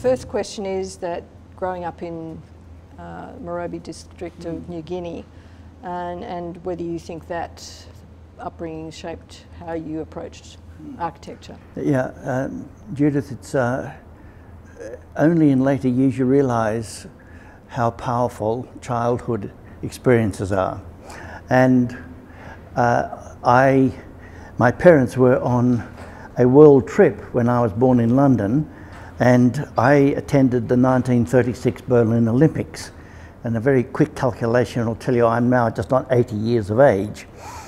first question is that growing up in Morobe district of New Guinea, and whether you think that upbringing shaped how you approached architecture. Yeah, Judith, it's only in later years you realise how powerful childhood experiences are. And my parents were on a world trip when I was born in London, and I attended the 1936 Berlin Olympics. And a very quick calculation will tell you I'm now just not 80 years of age.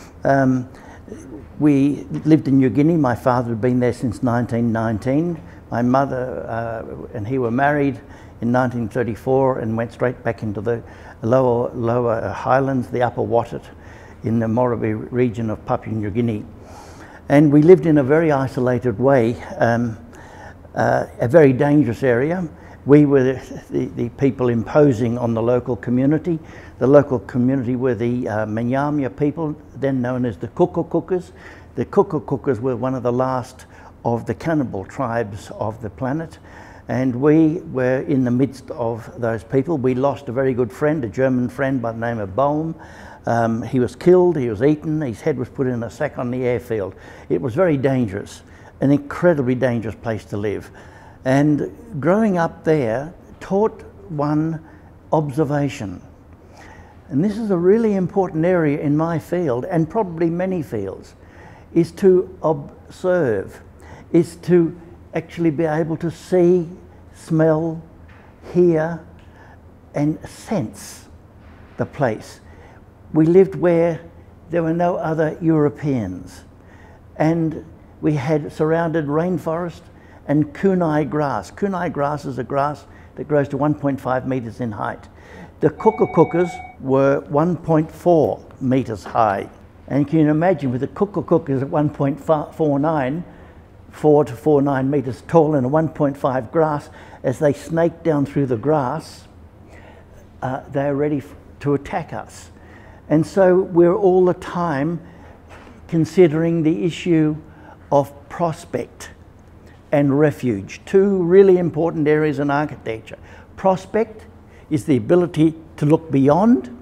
We lived in New Guinea. My father had been there since 1919. My mother and he were married in 1934 and went straight back into the lower highlands, the upper Wattet, in the Morobe region of Papua New Guinea. And we lived in a very isolated way, a very dangerous area. We were the people imposing on the local community. The local community were the Manyamya people, then known as the Kukukukas. The Kukukukas were one of the last of the cannibal tribes of the planet, and we were in the midst of those people. We lost a very good friend, a German friend by the name of Baum. He was killed, he was eaten, his head was put in a sack on the airfield. It was very dangerous, an incredibly dangerous place to live. And growing up there taught one observation. And this is a really important area in my field, and probably many fields, is to observe, is to actually be able to see, smell, hear, and sense the place. We lived where there were no other Europeans, and we had surrounded rainforest and kunai grass. Kunai grass is a grass that grows to 1.5 metres in height. The Kukukukas were 1.4 metres high. And can you imagine, with the Kukukukas at 1.49, 4 to 4.9 metres tall and a 1.5 grass, as they snake down through the grass, they're ready to attack us. And so we're all the time considering the issue of prospect and refuge, two really important areas in architecture. Prospect is the ability to look beyond,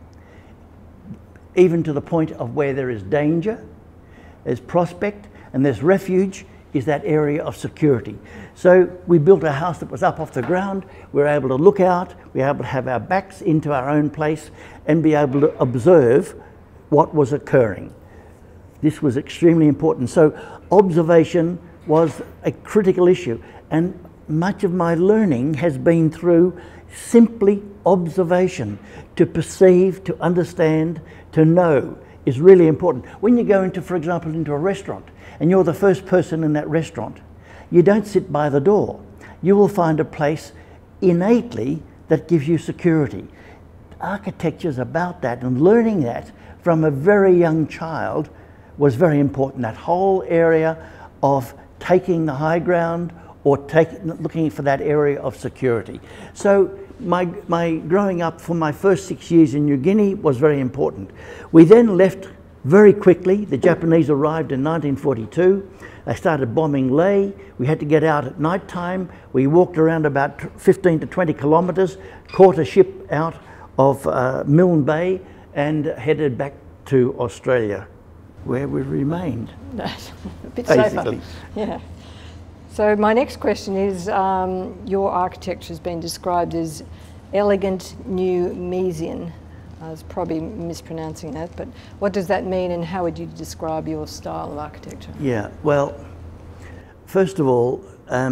even to the point of where there is danger. There's prospect, and there's refuge, is that area of security. So we built a house that was up off the ground. We were able to look out, we were able to have our backs into our own place and be able to observe what was occurring. This was extremely important. So observation was a critical issue, and much of my learning has been through simply observation. To perceive, to understand, to know is really important. When you go into, for example, into a restaurant and you're the first person in that restaurant, you don't sit by the door. You will find a place innately that gives you security. Architecture is about that, and learning that from a very young child was very important. That whole area of taking the high ground or looking for that area of security. So my growing up for my first 6 years in New Guinea was very important. We then left very quickly. The Japanese arrived in 1942. They started bombing Lae. We had to get out at night time. We walked around about 15 to 20 kilometres, caught a ship out of Milne Bay and headed back to Australia, where we remained. A bit basically. safer. Yeah. So my next question is, your architecture has been described as elegant new Miesian. I was probably mispronouncing that, but what does that mean, and how would you describe your style of architecture? Yeah, well, first of all,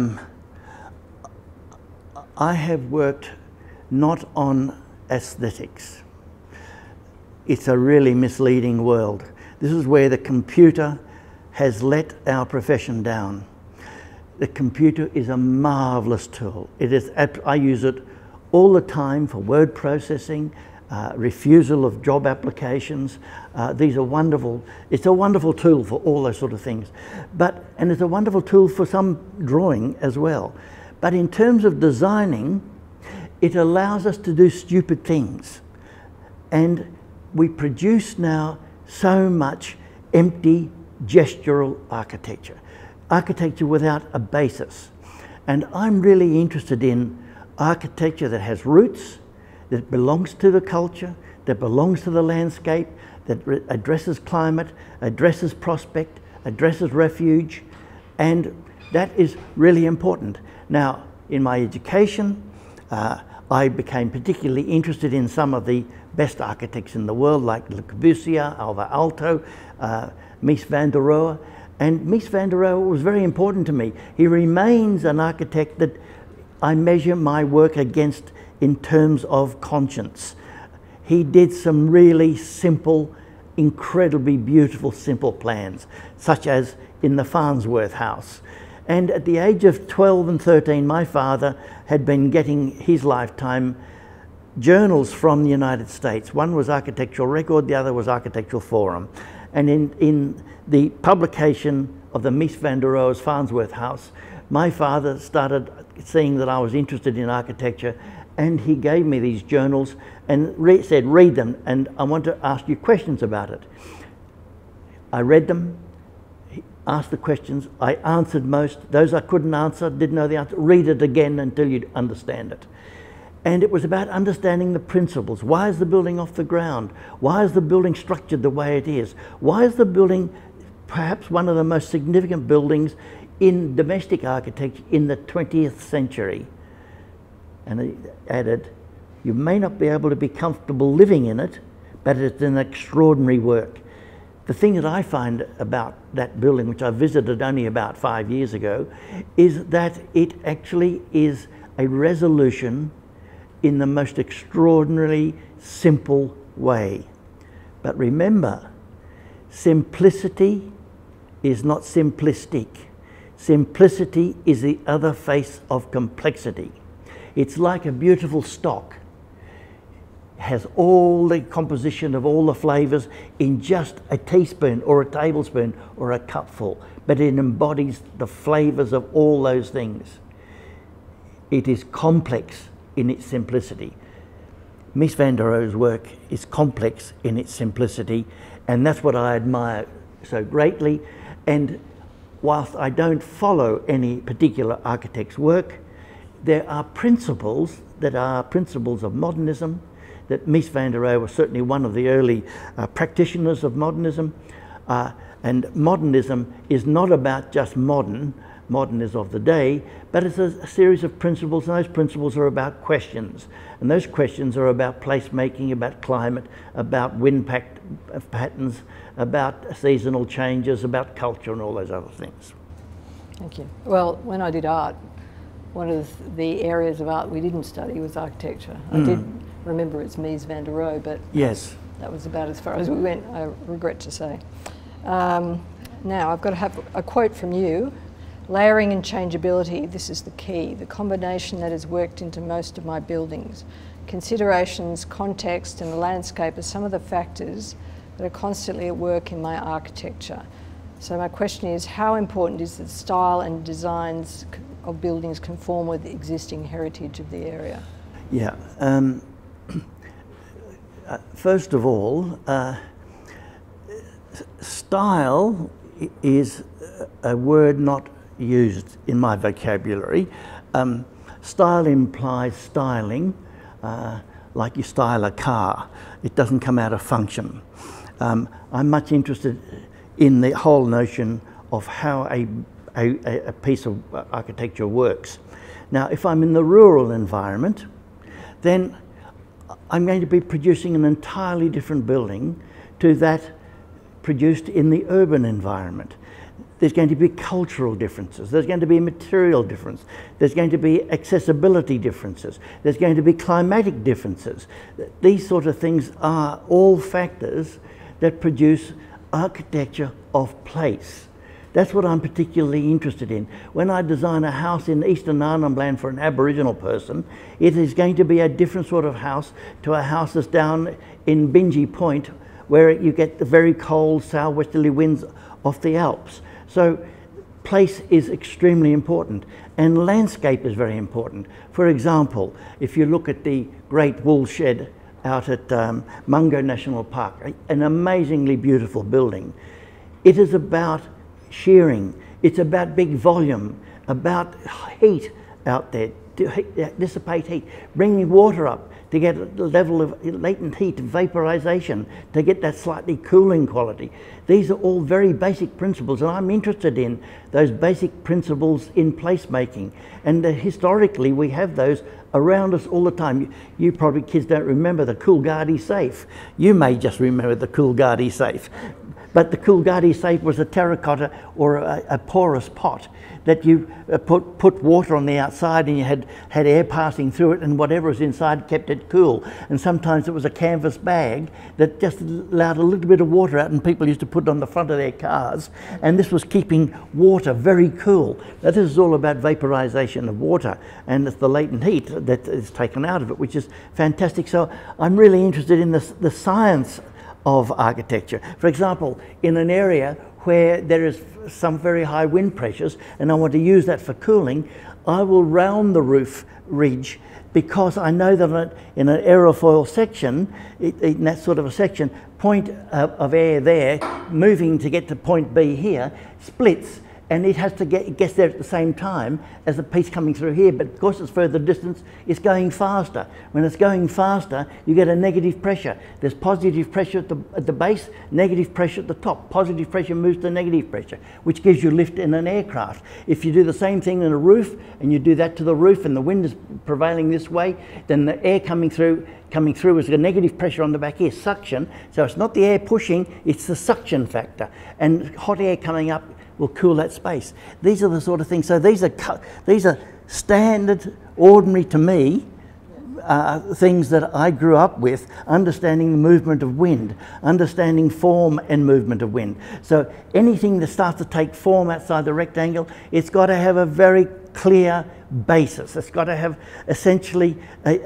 I have worked not on aesthetics. It's a really misleading world. This is where the computer has let our profession down. The computer is a marvellous tool. I use it all the time for word processing, refusal of job applications. These are wonderful. It's a wonderful tool for all those sort of things. And it's a wonderful tool for some drawing as well. But in terms of designing, it allows us to do stupid things. And we produce now so much empty gestural architecture. Architecture without a basis. And I'm really interested in architecture that has roots, that belongs to the culture, that belongs to the landscape, that addresses climate, addresses prospect, addresses refuge, and that is really important. Now, in my education, I became particularly interested in some of the best architects in the world, like Le Corbusier, Alvar Aalto, Mies van der Rohe. And Mies van der Rohe was very important to me. He remains an architect that I measure my work against in terms of conscience. He did some really simple, incredibly beautiful, simple plans, such as in the Farnsworth House. And at the age of 12 and 13, my father had been getting his lifetime journals from the United States. One was Architectural Record, the other was Architectural Forum. And in the publication of the Mies van der Rohe's Farnsworth House, my father started seeing that I was interested in architecture, and he gave me these journals and said, read them, and I want to ask you questions about it. I read them, asked the questions, I answered most. Those I couldn't answer, didn't know the answer, read it again until you understand it. And it was about understanding the principles. Why is the building off the ground? Why is the building structured the way it is? Why is the building perhaps one of the most significant buildings in domestic architecture in the 20th century? And he added, you may not be able to be comfortable living in it, but it's an extraordinary work. The thing that I find about that building, which I visited only about 5 years ago, is that it actually is a resolution in the most extraordinarily simple way. But remember, simplicity is not simplistic. Simplicity is the other face of complexity. It's like a beautiful stock. It has all the composition of all the flavors in just a teaspoon or a tablespoon or a cupful, but it embodies the flavors of all those things. It is complex in its simplicity. Mies van der Rohe's work is complex in its simplicity, and that's what I admire so greatly. And whilst I don't follow any particular architect's work, there are principles that are principles of modernism, that Mies van der Rohe was certainly one of the early practitioners of modernism. And modernism is not about just modern is of the day, but it's a series of principles, and those principles are about questions. And those questions are about placemaking, about climate, about wind patterns, about seasonal changes, about culture and all those other things. Thank you. Well, when I did art, one of the areas of art we didn't study was architecture. I did remember it's Mies van der Rohe, but yes, that was about as far as we went, I regret to say. Now, I've got to have a quote from you. Layering and changeability, this is the key, the combination that has worked into most of my buildings. Considerations, context and the landscape are some of the factors that are constantly at work in my architecture. So my question is, how important is that style and designs of buildings conform with the existing heritage of the area? Yeah, first of all, style is a word not used in my vocabulary. Style implies styling, like you style a car. It doesn't come out of function. I'm much interested in the whole notion of how a piece of architecture works. Now, if I'm in the rural environment, then I'm going to be producing an entirely different building to that produced in the urban environment. There's going to be cultural differences, there's going to be material difference, there's going to be accessibility differences, there's going to be climatic differences. These sort of things are all factors that produce architecture of place. That's what I'm particularly interested in. When I design a house in Eastern Arnhem Land for an Aboriginal person, it is going to be a different sort of house to a house that's down in Bingy Point, where you get the very cold southwesterly winds off the Alps. So place is extremely important, and landscape is very important. For example, if you look at the Great Wool Shed out at Mungo National Park, an amazingly beautiful building. It is about shearing, it's about big volume, about heat out there, to dissipate heat, bringing water up to get a level of latent heat, vaporization, to get that slightly cooling quality. These are all very basic principles, and I'm interested in those basic principles in placemaking. And historically, we have those around us all the time. You probably kids don't remember the Coolgardie safe. You may just remember the Coolgardie safe. But the Coolgardie safe was a terracotta or a porous pot that you put water on the outside, and you had air passing through it, and whatever was inside kept it cool. And sometimes it was a canvas bag that just allowed a little bit of water out, and people used to put it on the front of their cars, and this was keeping water very cool. Now, this is all about vaporization of water, and it's the latent heat that is taken out of it, which is fantastic. So I'm really interested in the science of architecture. For example, in an area where there is some very high wind pressures and I want to use that for cooling, I will round the roof ridge, because I know that in an aerofoil section, in that sort of a section, point of air there, moving to get to point B here, splits, and it has to gets there at the same time as the piece coming through here, but because it's further distance, it's going faster. When it's going faster, you get a negative pressure. There's positive pressure at the base, negative pressure at the top. Positive pressure moves to negative pressure, which gives you lift in an aircraft. If you do the same thing in a roof, and you do that to the roof, and the wind is prevailing this way, then the air coming through is a negative pressure on the back here, suction. So it's not the air pushing, it's the suction factor. And hot air coming up will cool that space. These are the sort of things. So these are standard, ordinary to me, things that I grew up with, understanding the movement of wind, understanding form and movement of wind. So anything that starts to take form outside the rectangle, it's got to have a very clear basis. It's got to have essentially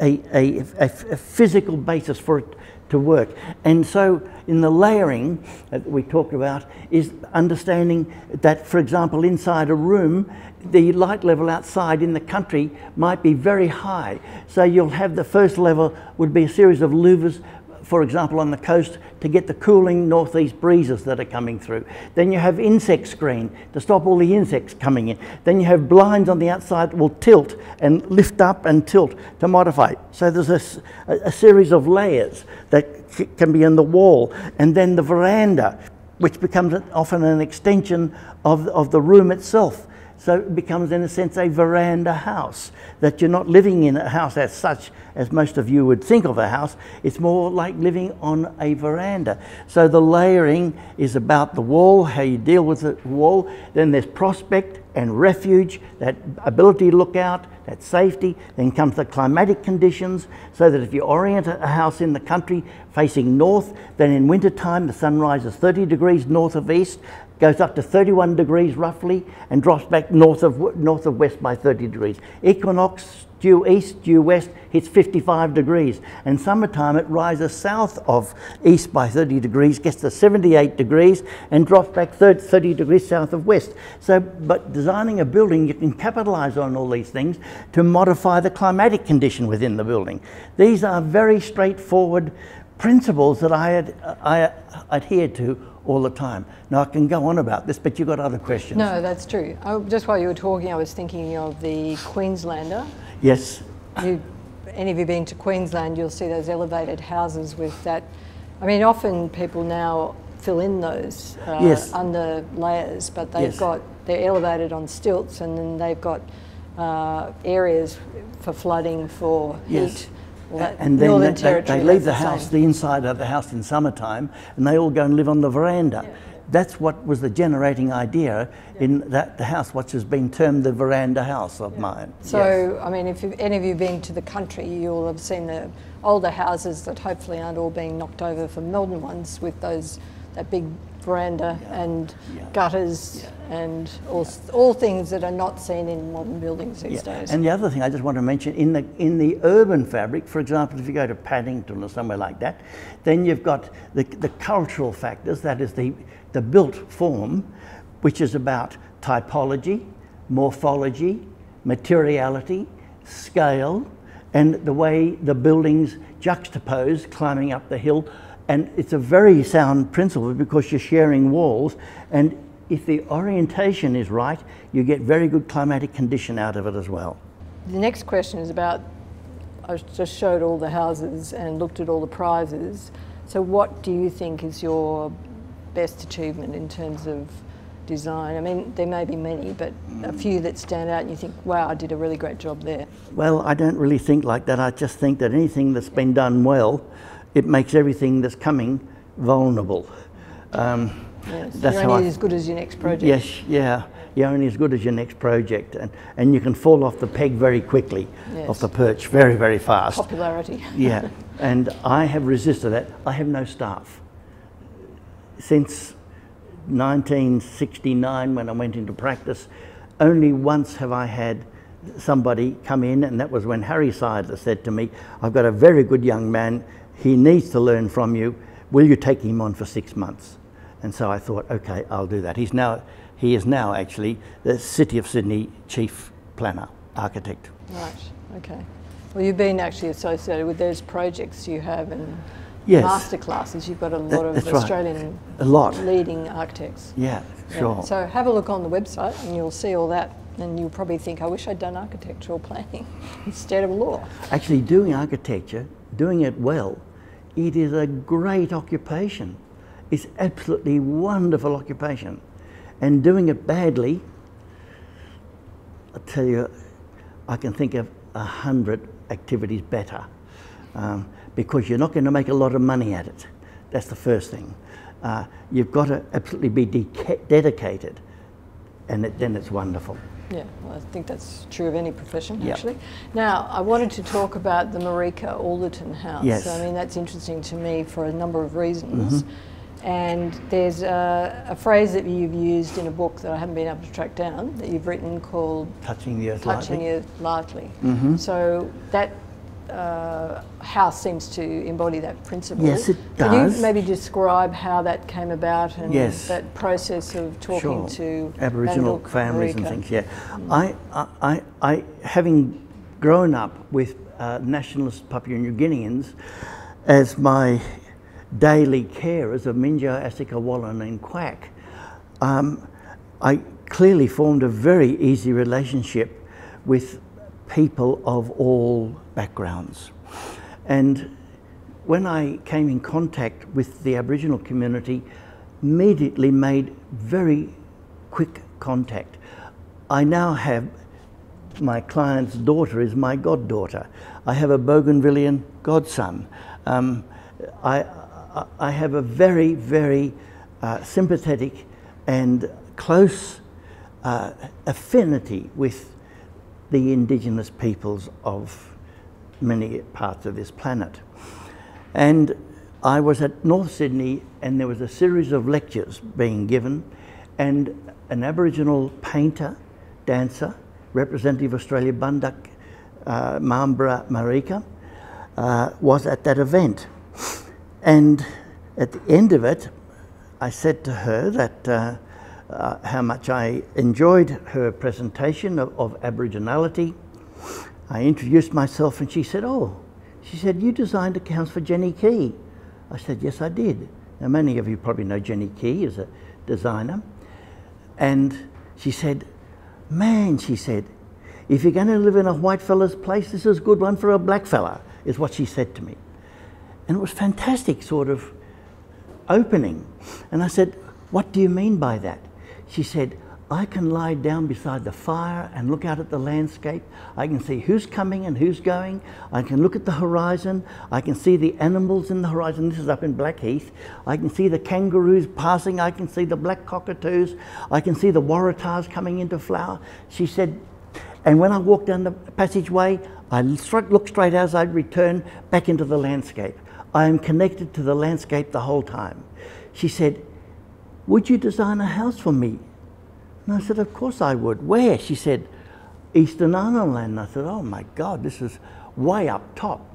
a physical basis for it to work. And so in the layering that we talked about is understanding that, for example, inside a room, the light level outside in the country might be very high. So you'll have the first level would be a series of louvers, for example, on the coast to get the cooling northeast breezes that are coming through. Then you have insect screen to stop all the insects coming in. Then you have blinds on the outside that will tilt and lift up and tilt to modify. So there's a series of layers that can be in the wall. And then the veranda, which becomes often an extension of the room itself. So it becomes, in a sense, a veranda house, that you're not living in a house as such as most of you would think of a house. It's more like living on a veranda. So the layering is about the wall, how you deal with the wall. Then there's prospect and refuge, that ability to look out, that safety. Then comes the climatic conditions, so that if you orient a house in the country facing north, then in winter time the sun rises 30 degrees north of east, goes up to 31 degrees roughly, and drops back north of west by 30 degrees. Equinox, due east, due west, hits 55 degrees. And summertime it rises south of east by 30 degrees, gets to 78 degrees, and drops back 30 degrees south of west. So, but designing a building, you can capitalize on all these things to modify the climatic condition within the building. These are very straightforward principles that I adhere to all the time. Now I can go on about this, but you've got other questions. No, that's true. Just while you were talking, I was thinking of the Queenslander. Yes. Any of you been to Queensland, you'll see those elevated houses with that. I mean, often people now fill in those yes. under layers, but they've yes. got, they're elevated on stilts, and then they've got areas for flooding, for yes. heat. Well, and then they leave the house, the inside of the house in summertime, and they all go and live on the veranda. Yeah. That's what was the generating idea in the house, which has been termed the veranda house of mine. So, yes. I mean, if any of you have been to the country, you'll have seen the older houses that hopefully aren't all being knocked over from modern ones, with that big veranda and gutters and all things that are not seen in modern buildings these days. And the other thing I just want to mention, in the urban fabric, for example, if you go to Paddington or somewhere like that, then you've got the cultural factors, that is the built form, which is about typology, morphology, materiality, scale, and the way the buildings juxtapose climbing up the hill. And it's a very sound principle, because you're sharing walls, and if the orientation is right, you get very good climatic condition out of it as well. The next question is about, I just showed all the houses and looked at all the prizes. So what do you think is your best achievement in terms of design? I mean, there may be many, but a few that stand out and you think, wow, I did a really great job there. Well, I don't really think like that. I just think that anything that's been done well, it makes everything that's coming vulnerable. Yes, That's you're only as good as your next project. Yes, yeah. You're only as good as your next project, and you can fall off the peg very quickly, yes. off the perch very, very fast. Popularity. Yeah, and I have resisted that. I have no staff. Since 1969, when I went into practice, only once have I had somebody come in, and that was when Harry Seidler said to me, I've got a very good young man, he needs to learn from you, will you take him on for 6 months? And so I thought, okay, I'll do that. He is now actually the City of Sydney Chief Planner, Architect. Right, okay. Well, you've been actually associated with those projects you have and yes. masterclasses. You've got a lot of Australian leading architects. Yeah, sure. Yeah. So have a look on the website and you'll see all that, and you'll probably think, I wish I'd done architectural planning instead of law. Actually, doing architecture, doing it well, it is a great occupation. It's absolutely wonderful occupation. And doing it badly, I tell you, I can think of 100 activities better, because you're not going to make a lot of money at it. That's the first thing. You've got to absolutely be dedicated, and then it's wonderful. Yeah, well, I think that's true of any profession, yep. actually. Now, I wanted to talk about the Marika Alderton House. Yes. I mean, that's interesting to me for a number of reasons. Mm-hmm. And there's a phrase that you've used in a book that I haven't been able to track down, that you've written called Touching the Earth Touching Lightly. the Earth Lightly. Mm-hmm. So that house seems to embody that principle. Yes, it does. Can you maybe describe how that came about and yes. that process of talking sure. to Aboriginal families Marika. and things? Yeah, I having grown up with nationalist Papua New Guineans as my daily carers of Minjo, Asika, Wallen and Quack, I clearly formed a very easy relationship with people of all backgrounds. And when I came in contact with the Aboriginal community, immediately made very quick contact. I now have, my client's daughter is my goddaughter. I have a Bougainvillean godson. I have a very, very sympathetic and close affinity with the indigenous peoples of many parts of this planet. And I was at North Sydney and there was a series of lectures being given, and an Aboriginal painter, dancer, representative of Australia, Bundak Mambra Marika, was at that event. And at the end of it, I said to her that how much I enjoyed her presentation of Aboriginality. I introduced myself and she said, oh, she said, you designed accounts for Jenny Key. I said, yes, I did. Now, many of you probably know Jenny Key as a designer. And she said, man, she said, if you're going to live in a white fella's place, this is a good one for a black fella, is what she said to me. And it was fantastic sort of opening. And I said, what do you mean by that? She said, I can lie down beside the fire and look out at the landscape. I can see who's coming and who's going. I can look at the horizon. I can see the animals in the horizon. This is up in Blackheath. I can see the kangaroos passing. I can see the black cockatoos. I can see the waratahs coming into flower. She said, and when I walk down the passageway, I look straight as I return back into the landscape. I am connected to the landscape the whole time. She said, would you design a house for me? And I said, of course I would. Where? She said, Eastern Arnhem Land. And I said, oh my God, this is way up top.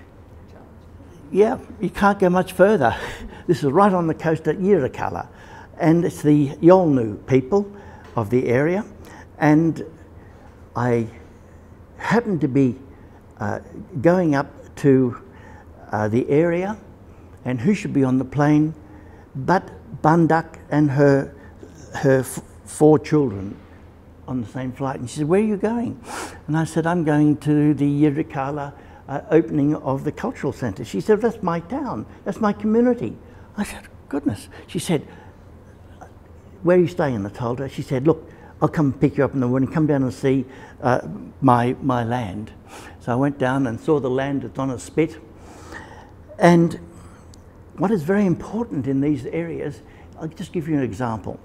Yeah, you can't go much further. This is right on the coast at Yirrakala. And it's the Yolnu people of the area. And I happened to be going up to the area, and who should be on the plane but Bundak and her her 4 children on the same flight, and she said, "Where are you going?" And I said, "I'm going to the Yirrkala opening of the cultural centre." She said, "That's my town, that's my community." I said, "Goodness." She said, "Where are you staying?" I told her. She said, "Look, I'll come pick you up in the morning, come down and see my land." So I went down and saw the land that's on a spit. And what is very important in these areas, I'll just give you an example.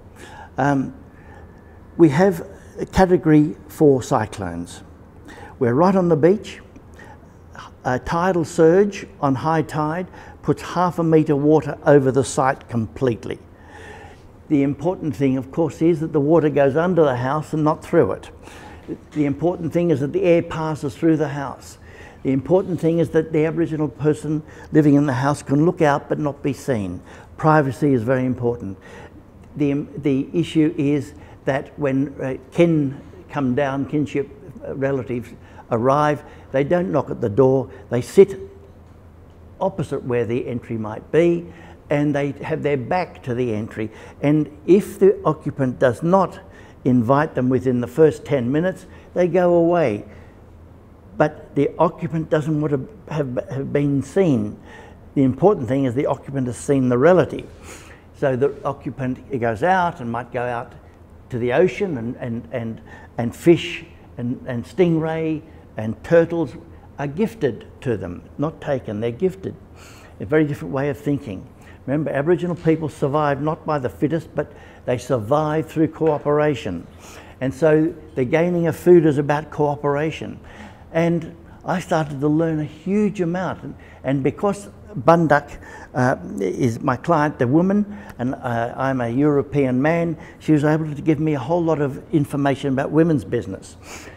We have a category 4 cyclones. We're right on the beach. A tidal surge on high tide puts half a metre water over the site completely. The important thing, of course, is that the water goes under the house and not through it. The important thing is that the air passes through the house. The important thing is that the Aboriginal person living in the house can look out but not be seen. Privacy is very important. The issue is that when kin come down, kinship relatives arrive, they don't knock at the door, they sit opposite where the entry might be, and they have their back to the entry. And if the occupant does not invite them within the first 10 minutes, they go away. But the occupant doesn't want to have been seen. The important thing is the occupant has seen the relative. So the occupant goes out and might go out to the ocean and fish and stingray and turtles are gifted to them, not taken, they're gifted. A very different way of thinking. Remember, Aboriginal people survive not by the fittest, but they survive through cooperation. And so the gaining of food is about cooperation. And I started to learn a huge amount. And because Bundak is my client, the woman, and I'm a European man, she was able to give me a whole lot of information about women's business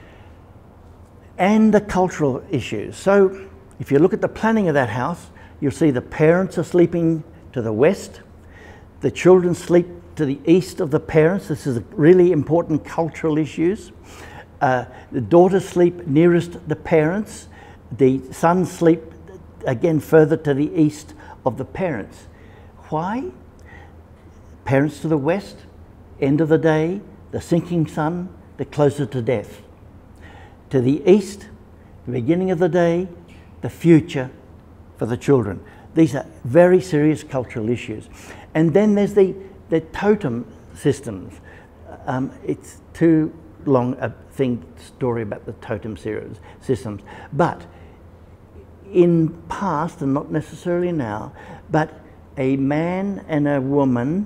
and the cultural issues. So if you look at the planning of that house, you'll see the parents are sleeping to the west, the children sleep to the east of the parents. This is really important cultural issues. The daughters sleep nearest the parents, the sons sleep again further to the east of the parents. Why? Parents to the west, end of the day, the sinking sun, the closer to death. To the east, the beginning of the day, the future for the children. These are very serious cultural issues. And then there's the totem systems. It's too long a story about the totem systems. But in past, and not necessarily now, but a man and a woman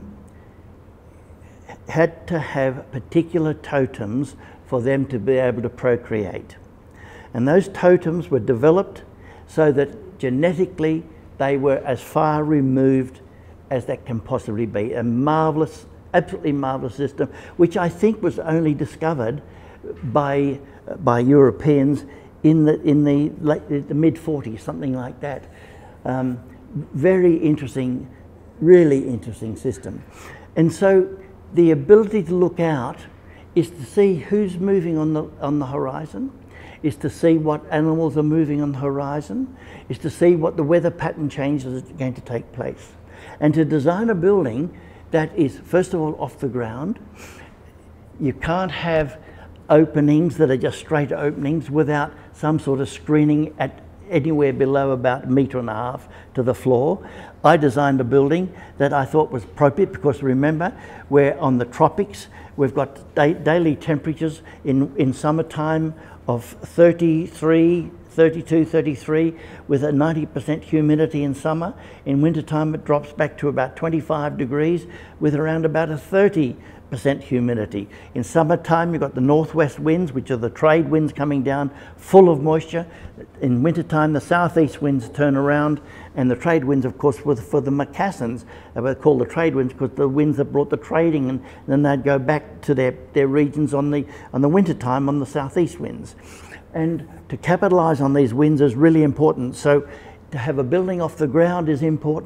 had to have particular totems for them to be able to procreate. And those totems were developed so that genetically they were as far removed as that can possibly be. A marvellous, absolutely marvellous system, which I think was only discovered by Europeans in the mid-40s, something like that. Very interesting, really interesting system. And so the ability to look out is to see who's moving on the horizon, is to see what animals are moving on the horizon, is to see what the weather pattern changes are going to take place. And to design a building that is, first of all, off the ground. You can't have openings that are just straight openings without some sort of screening at anywhere below about 1.5 meters to the floor. I designed a building that I thought was appropriate because remember, we're on the tropics. We've got daily temperatures in summertime of 33, 32, 33 with a 90% humidity in summer. In wintertime it drops back to about 25 degrees with around about a 30% humidity. In summertime you've got the northwest winds, which are the trade winds coming down full of moisture. In wintertime the southeast winds turn around, and the trade winds of course were for the moccasins. They were called the trade winds because the winds that brought the trading, and then they'd go back to their regions on the wintertime on the southeast winds. And to capitalise on these winds is really important. So to have a building off the ground is important,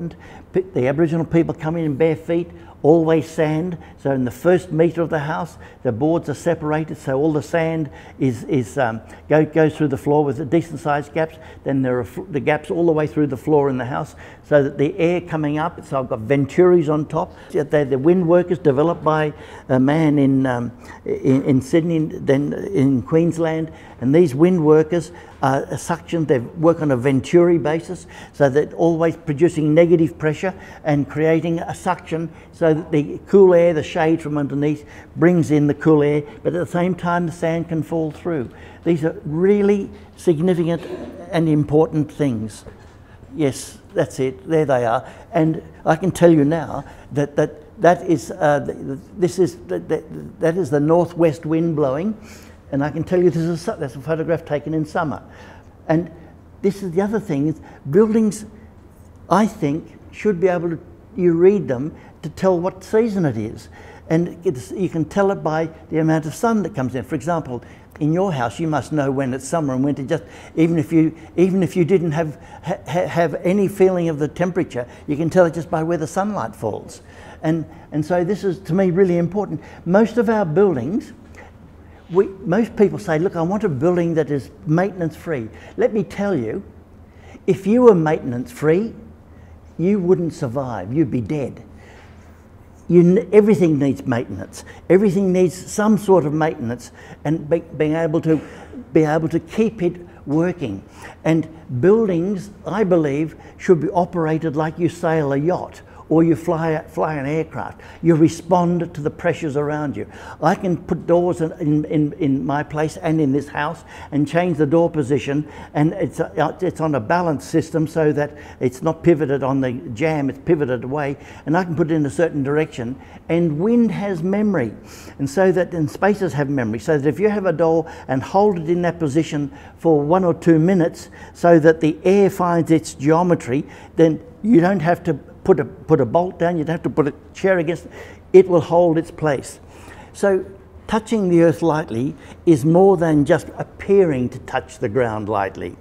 the Aboriginal people come in bare feet, always sand. So in the first metre of the house, the boards are separated, so all the sand goes through the floor with the decent sized gaps. Then there are the gaps all the way through the floor in the house, so that the air coming up, so I've got venturis on top. They're the wind workers developed by a man in Sydney, then in Queensland, and these wind workers are suctioned. They work on a venturi basis, so they're always producing negative pressure and creating a suction, so that the cool air, the shade from underneath, brings in the cool air, but at the same time the sand can fall through. These are really significant and important things. Yes, that's it. There they are. And I can tell you now that is the northwest wind blowing, and I can tell you that's a photograph taken in summer. And this is the other thing: is buildings, I think, should be able to, you read them to tell what season it is, and you can tell it by the amount of sun that comes in. For example, in your house, you must know when it's summer and winter. Just even if you didn't have any feeling of the temperature, you can tell it just by where the sunlight falls. And so this is, to me, really important. Most of our buildings, most people say, look, I want a building that is maintenance free. Let me tell you, if you were maintenance free, you wouldn't survive. You'd be dead. Everything needs maintenance. Everything needs some sort of maintenance, and being able to keep it working. And buildings, I believe, should be operated like you sail a yacht or you fly an aircraft. You respond to the pressures around you. I can put doors in my place and in this house and change the door position, and it's on a balance system so that it's not pivoted on the jamb, it's pivoted away, and I can put it in a certain direction. And wind has memory, and spaces have memory, so that if you have a door and hold it in that position for 1 or 2 minutes so that the air finds its geometry, then you don't have to put a bolt down, you don't have to put a chair against it. It will hold its place. So touching the earth lightly is more than just appearing to touch the ground lightly.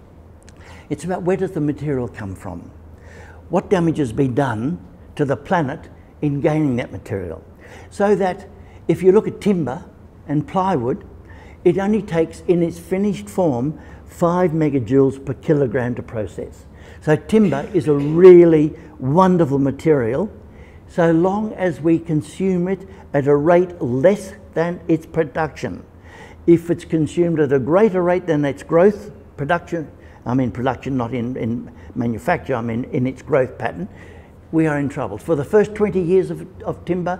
It's about, where does the material come from? What damage has been done to the planet in gaining that material? So that if you look at timber and plywood, it only takes, in its finished form, 5 megajoules per kilogram to process. So timber is a really wonderful material, so long as we consume it at a rate less than its production. If it's consumed at a greater rate than its growth, production, I mean production, not in manufacture, I mean in its growth pattern, we are in trouble. For the first 20 years of timber,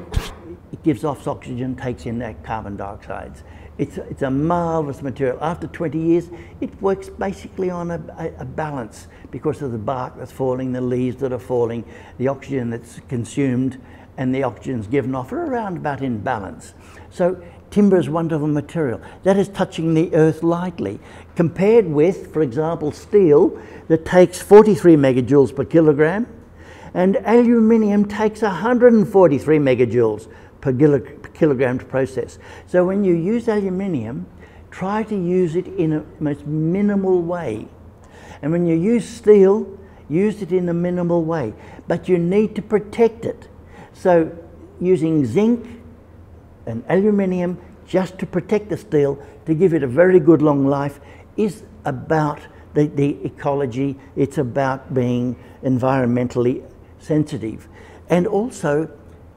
it gives off oxygen, takes in that carbon dioxide. It's a marvellous material. After 20 years, it works basically on a balance, because of the bark that's falling, the leaves that are falling, the oxygen that's consumed, and the oxygen's given off are around about in balance. So timber is wonderful material. That is touching the earth lightly, compared with, for example, steel that takes 43 megajoules per kilogram, and aluminium takes 143 megajoules per kilogram to process. So when you use aluminium, try to use it in a most minimal way. And when you use steel, use it in a minimal way. But you need to protect it. So using zinc and aluminium just to protect the steel, to give it a very good long life, is about the ecology. It's about being environmentally sensitive. And also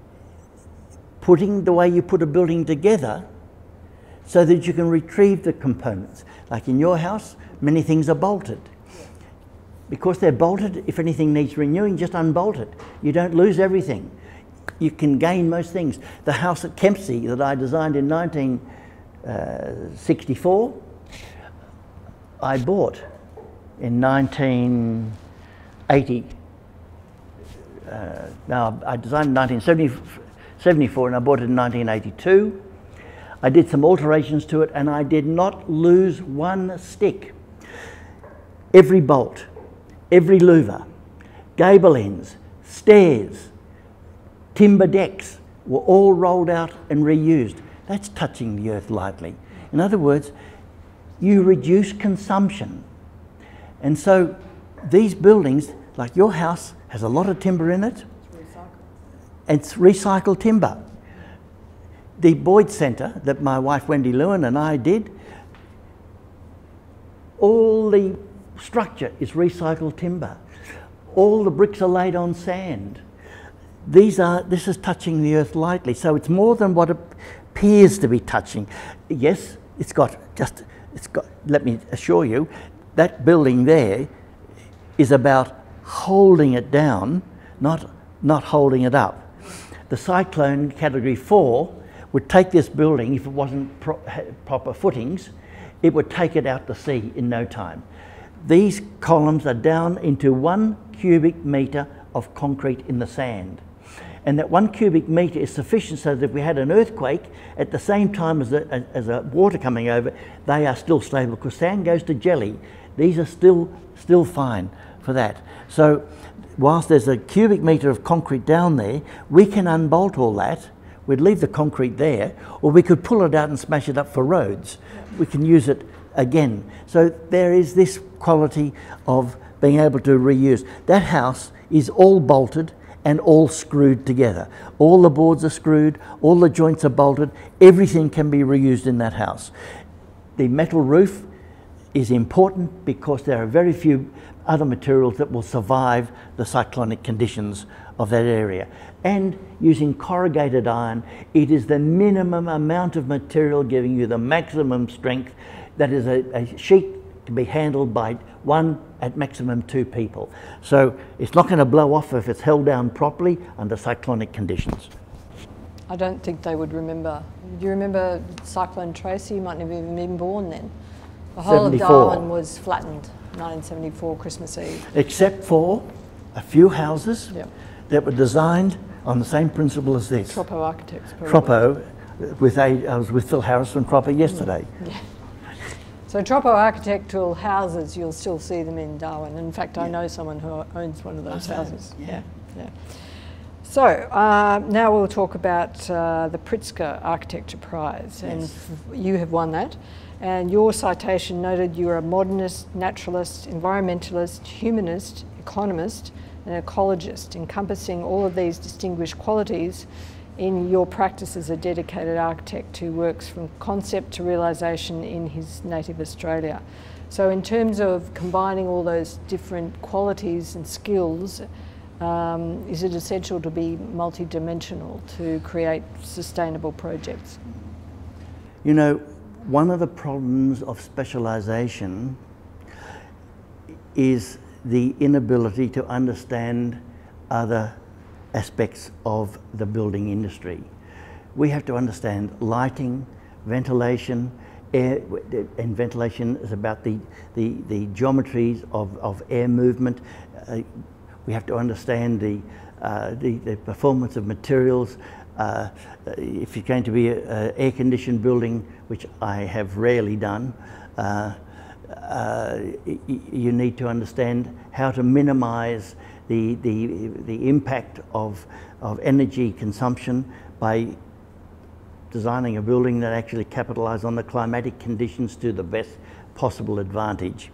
putting the way you put a building together so that you can retrieve the components. Like in your house, many things are bolted. Because they're bolted, if anything needs renewing, just unbolt it. You don't lose everything. You can gain most things. The house at Kempsey that I designed in 1964, I bought in 1980. Now, I designed in 1974 and I bought it in 1982. I did some alterations to it and I did not lose one stick. Every bolt, every louver, gable ends, stairs, timber decks were all rolled out and reused. That's touching the earth lightly. In other words, you reduce consumption. And so these buildings, like your house, has a lot of timber in it. It's recycled timber. The Boyd Centre that my wife Wendy Lewin and I did, all the structure is recycled timber. All the bricks are laid on sand. This is touching the earth lightly, so it's more than what appears to be touching. Yes, let me assure you, that building there is about holding it down, not holding it up. The cyclone category 4 would take this building, if it wasn't proper footings, it would take it out to sea in no time. These columns are down into 1 cubic metre of concrete in the sand. And that 1 cubic metre is sufficient so that if we had an earthquake, at the same time as a water coming over, they are still stable, because sand goes to jelly. These are still fine for that. So whilst there's a cubic metre of concrete down there, we can unbolt all that. We'd leave the concrete there, or we could pull it out and smash it up for roads. We can use it again. So there is this quality of being able to reuse. That house is all bolted and all screwed together. All the boards are screwed, all the joints are bolted, everything can be reused in that house. The metal roof is important because there are very few other materials that will survive the cyclonic conditions of that area. And using corrugated iron, it is the minimum amount of material giving you the maximum strength. That is a sheet to be handled by 1 at maximum 2 people. So it's not going to blow off if it's held down properly under cyclonic conditions. I don't think they would remember. Do you remember Cyclone Tracy? You might never even been born then. The whole 74. of Darwin was flattened, 1974 Christmas Eve. Except for a few houses that were designed on the same principle as this. Troppo Architects. Troppo, I was with Phil Harris from Troppo yesterday. Yeah. So Troppo Architectural houses, you'll still see them in Darwin. In fact, I know someone who owns one of those houses. Yeah. So now we'll talk about the Pritzker Architecture Prize, and you have won that. And your citation noted you're a modernist, naturalist, environmentalist, humanist, economist, and ecologist, encompassing all of these distinguished qualities in your practice as a dedicated architect who works from concept to realisation in his native Australia. So in terms of combining all those different qualities and skills, is it essential to be multidimensional to create sustainable projects? You know, one of the problems of specialisation is the inability to understand other aspects of the building industry. We have to understand lighting, ventilation, air, and ventilation is about the geometries of air movement. We have to understand the performance of materials. If you're going to be an air-conditioned building, which I have rarely done, you need to understand how to minimise the impact of energy consumption by designing a building that actually capitalises on the climatic conditions to the best possible advantage.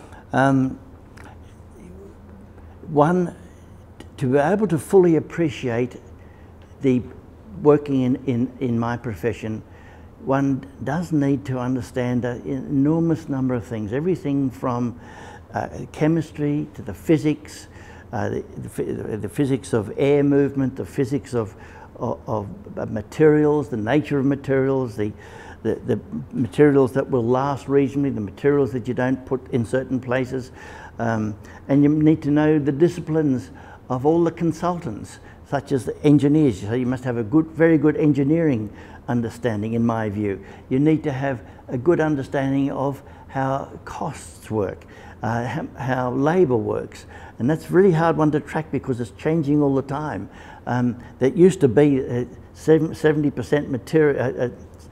To be able to fully appreciate the working in my profession, one does need to understand an enormous number of things, everything from chemistry to the physics, the physics of air movement, the physics of materials, the nature of materials, the materials that will last reasonably, the materials that you don't put in certain places, and you need to know the disciplines of all the consultants, such as the engineers. So you must have a very good engineering understanding, in my view. You need to have a good understanding of how costs work, how labour works, and that's a really hard one to track because it's changing all the time. That used to be 70% material,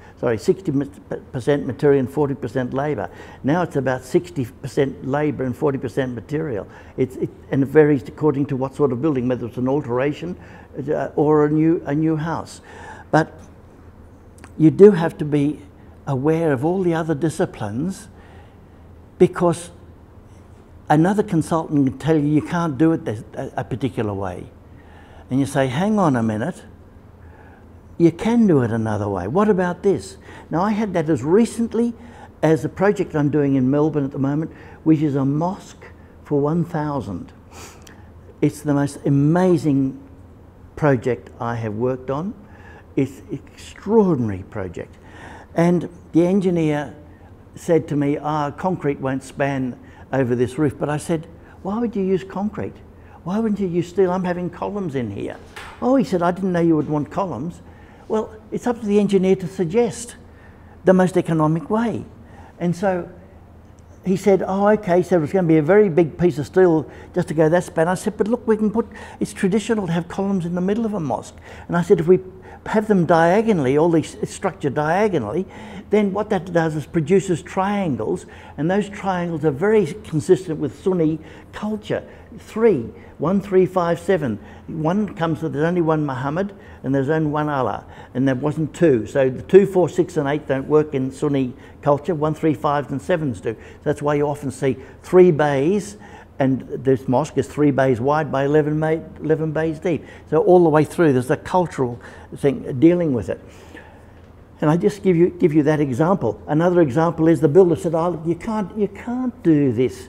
60% material and 40% labour. Now it's about 60% labour and 40% material. And it varies according to what sort of building, whether it's an alteration or a new house. But you do have to be aware of all the other disciplines, because another consultant can tell you you can't do it a particular way. And you say, hang on a minute, you can do it another way. What about this? Now, I had that as recently as a project I'm doing in Melbourne at the moment, which is a mosque for 1,000. It's the most amazing project I have worked on. It's an extraordinary project. And the engineer said to me, concrete won't span over this roof. But I said, why would you use concrete? Why wouldn't you use steel? I'm having columns in here. Oh, he said, I didn't know you would want columns. Well, it's up to the engineer to suggest the most economic way. And so he said, oh, okay, so it's going to be a very big piece of steel just to go that span. I said, but look, we can put, it's traditional to have columns in the middle of a mosque. And I said, if we have them diagonally, all these structured diagonally, then what that does is produces triangles, and those triangles are very consistent with Sunni culture. 3, 1, 3, 5, 7. One comes with, there's only one Muhammad, and there's only one Allah, and there wasn't 2. So the 2, 4, 6, and 8 don't work in Sunni culture. 1, 3, 5s, and 7s do. That's why you often see 3 bays, and this mosque is 3 bays wide by 11 bays deep. So all the way through, there's a cultural thing dealing with it. And I just give you that example. Another example is the builder said, "Oh, you can't do this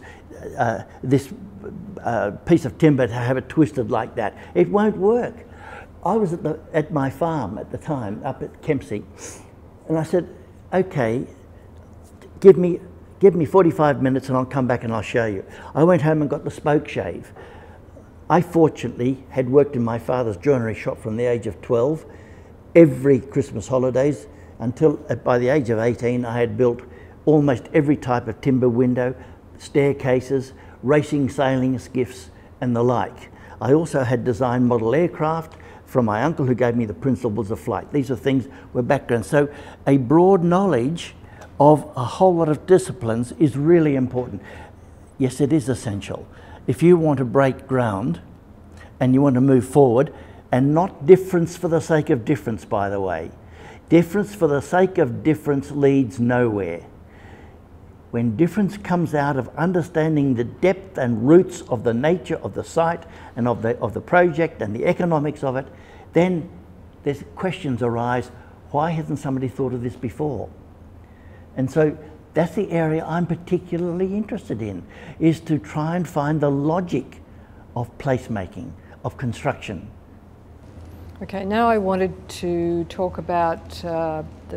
piece of timber to have it twisted like that. It won't work." I was at my farm at the time up at Kempsey, and I said, "Okay, give me 45 minutes and I'll come back and I'll show you." I went home and got the spoke shave. I fortunately had worked in my father's joinery shop from the age of 12. Every Christmas holidays until by the age of 18, I had built almost every type of timber window, staircases, racing sailing skiffs and the like. I also had designed model aircraft from my uncle who gave me the principles of flight. These are things were background. So a broad knowledge of a whole lot of disciplines is really important. Yes, it is essential. If you want to break ground and you want to move forward, and not difference for the sake of difference, by the way. Difference for the sake of difference leads nowhere. When difference comes out of understanding the depth and roots of the nature of the site and of the project and the economics of it, then there's questions arise. Why hasn't somebody thought of this before? And so that's the area I'm particularly interested in, is to try and find the logic of placemaking, of construction. Okay, now I wanted to talk about the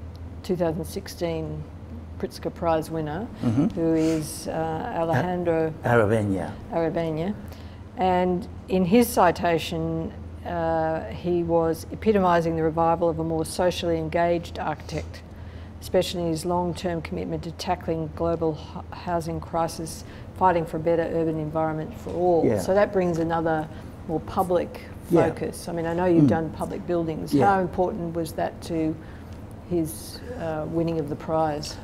2016 Pritzker Prize winner, who is Alejandro Aravena. And in his citation, he was epitomising the revival of a more socially engaged architect, especially in his long-term commitment to tackling global housing crisis, fighting for a better urban environment for all. Yeah. So that brings another more public focus. I mean, I know you've done public buildings. How important was that to his winning of the prize?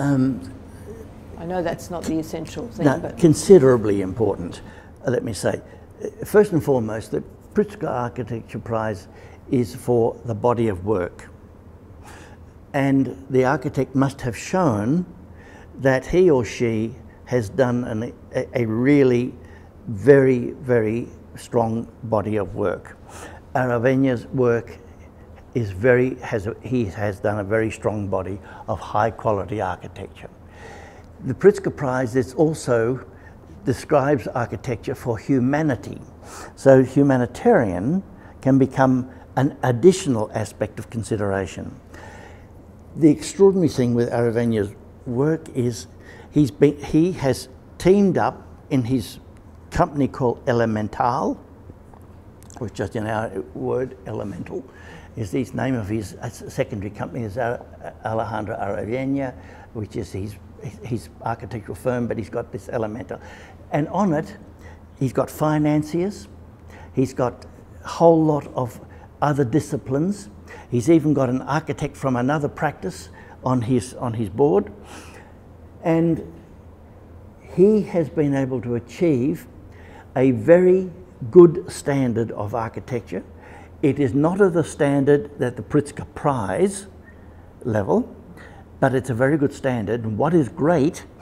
I know that's not the essential thing, but considerably important, let me say. First and foremost, the Pritzker Architecture Prize is for the body of work. And the architect must have shown that he or she has done a really very, very strong body of work. Aravena's work is he has done a very strong body of high quality architecture. The Pritzker Prize also describes architecture for humanity. So humanitarian can become an additional aspect of consideration. The extraordinary thing with Aravena's work is he has teamed up in his company called Elemental, which just in our word elemental is the name of his secondary company is Alejandro Aravena, which is his architectural firm, but he's got this Elemental. And on it, he's got financiers, he's got a whole lot of other disciplines. He's even got an architect from another practice on his board. And he has been able to achieve a very good standard of architecture. It is not of the standard that the Pritzker Prize level, but it's a very good standard. And what is great,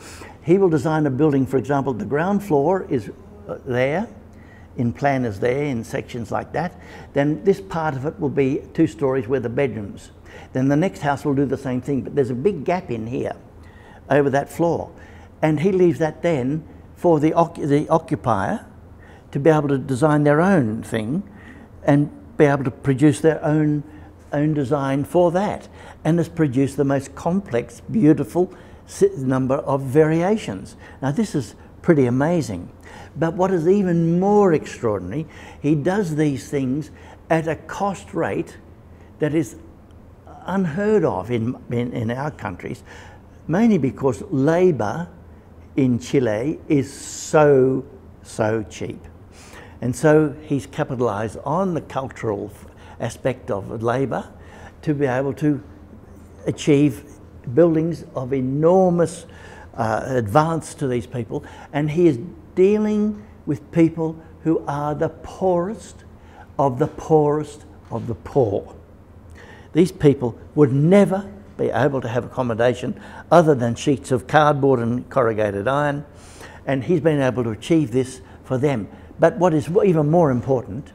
he will design a building, for example, the ground floor is there, in planners there, in sections like that. Then this part of it will be 2 stories where the bedrooms. Then the next house will do the same thing, but there's a big gap in here over that floor. And he leaves that then for the occupier to be able to design their own thing and be able to produce their own design for that. And has produced the most complex, beautiful number of variations. Now this is pretty amazing. But what is even more extraordinary, he does these things at a cost rate that is unheard of in our countries, mainly because labour in Chile is so cheap. And so he's capitalised on the cultural aspect of labour to be able to achieve buildings of enormous advance to these people. And he is dealing with people who are the poorest of the poorest of the poor. These people would never be able to have accommodation other than sheets of cardboard and corrugated iron, and he's been able to achieve this for them. But what is even more important,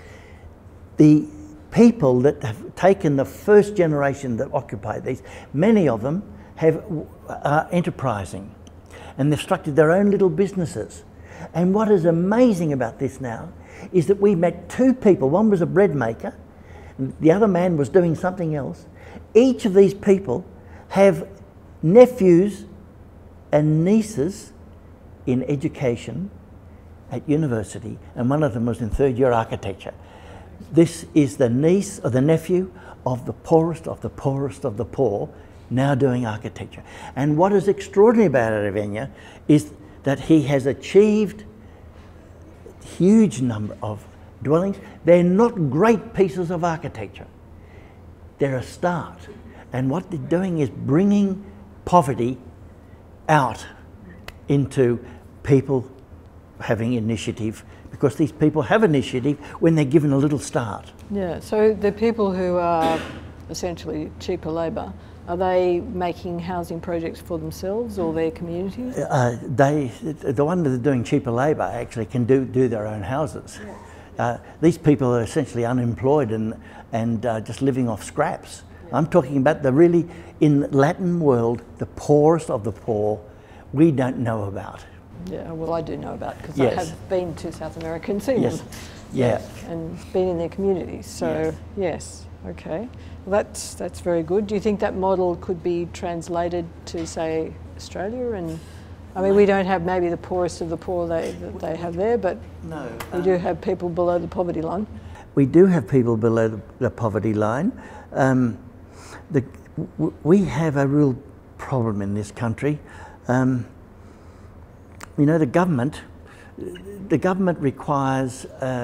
the people that have taken the first generation that occupied these, many of them are enterprising, and they've structured their own little businesses. And what is amazing about this now is that we met 2 people. One was a bread maker, and the other man was doing something else. Each of these people have nephews and nieces in education at university, and one of them was in 3rd year architecture. This is the niece or the nephew of the poorest of the poorest of the poor, now doing architecture. And what is extraordinary about Arevenia is that he has achieved a huge number of dwellings. They're not great pieces of architecture. They're a start. And what they're doing is bringing poverty out into people having initiative, because these people have initiative when they're given a little start. Yeah, so the people who are essentially cheaper labour, are they making housing projects for themselves or their communities? The one that are doing cheaper labour actually can do their own houses. Yeah. These people are essentially unemployed and just living off scraps. Yeah. I'm talking about the really, in the Latin world, the poorest of the poor we don't know about. Yeah, well, I do know about, because Yes. I have been to South America and seen Yes. them. Yeah. And been in their communities. So yes, okay. Well, that's very good. Do you think that model could be translated to, say, Australia? And I mean, we don't have maybe the poorest of the poor that they have there, but no, we do have people below the poverty line. We do have people below the poverty line. We have a real problem in this country. You know, the government requires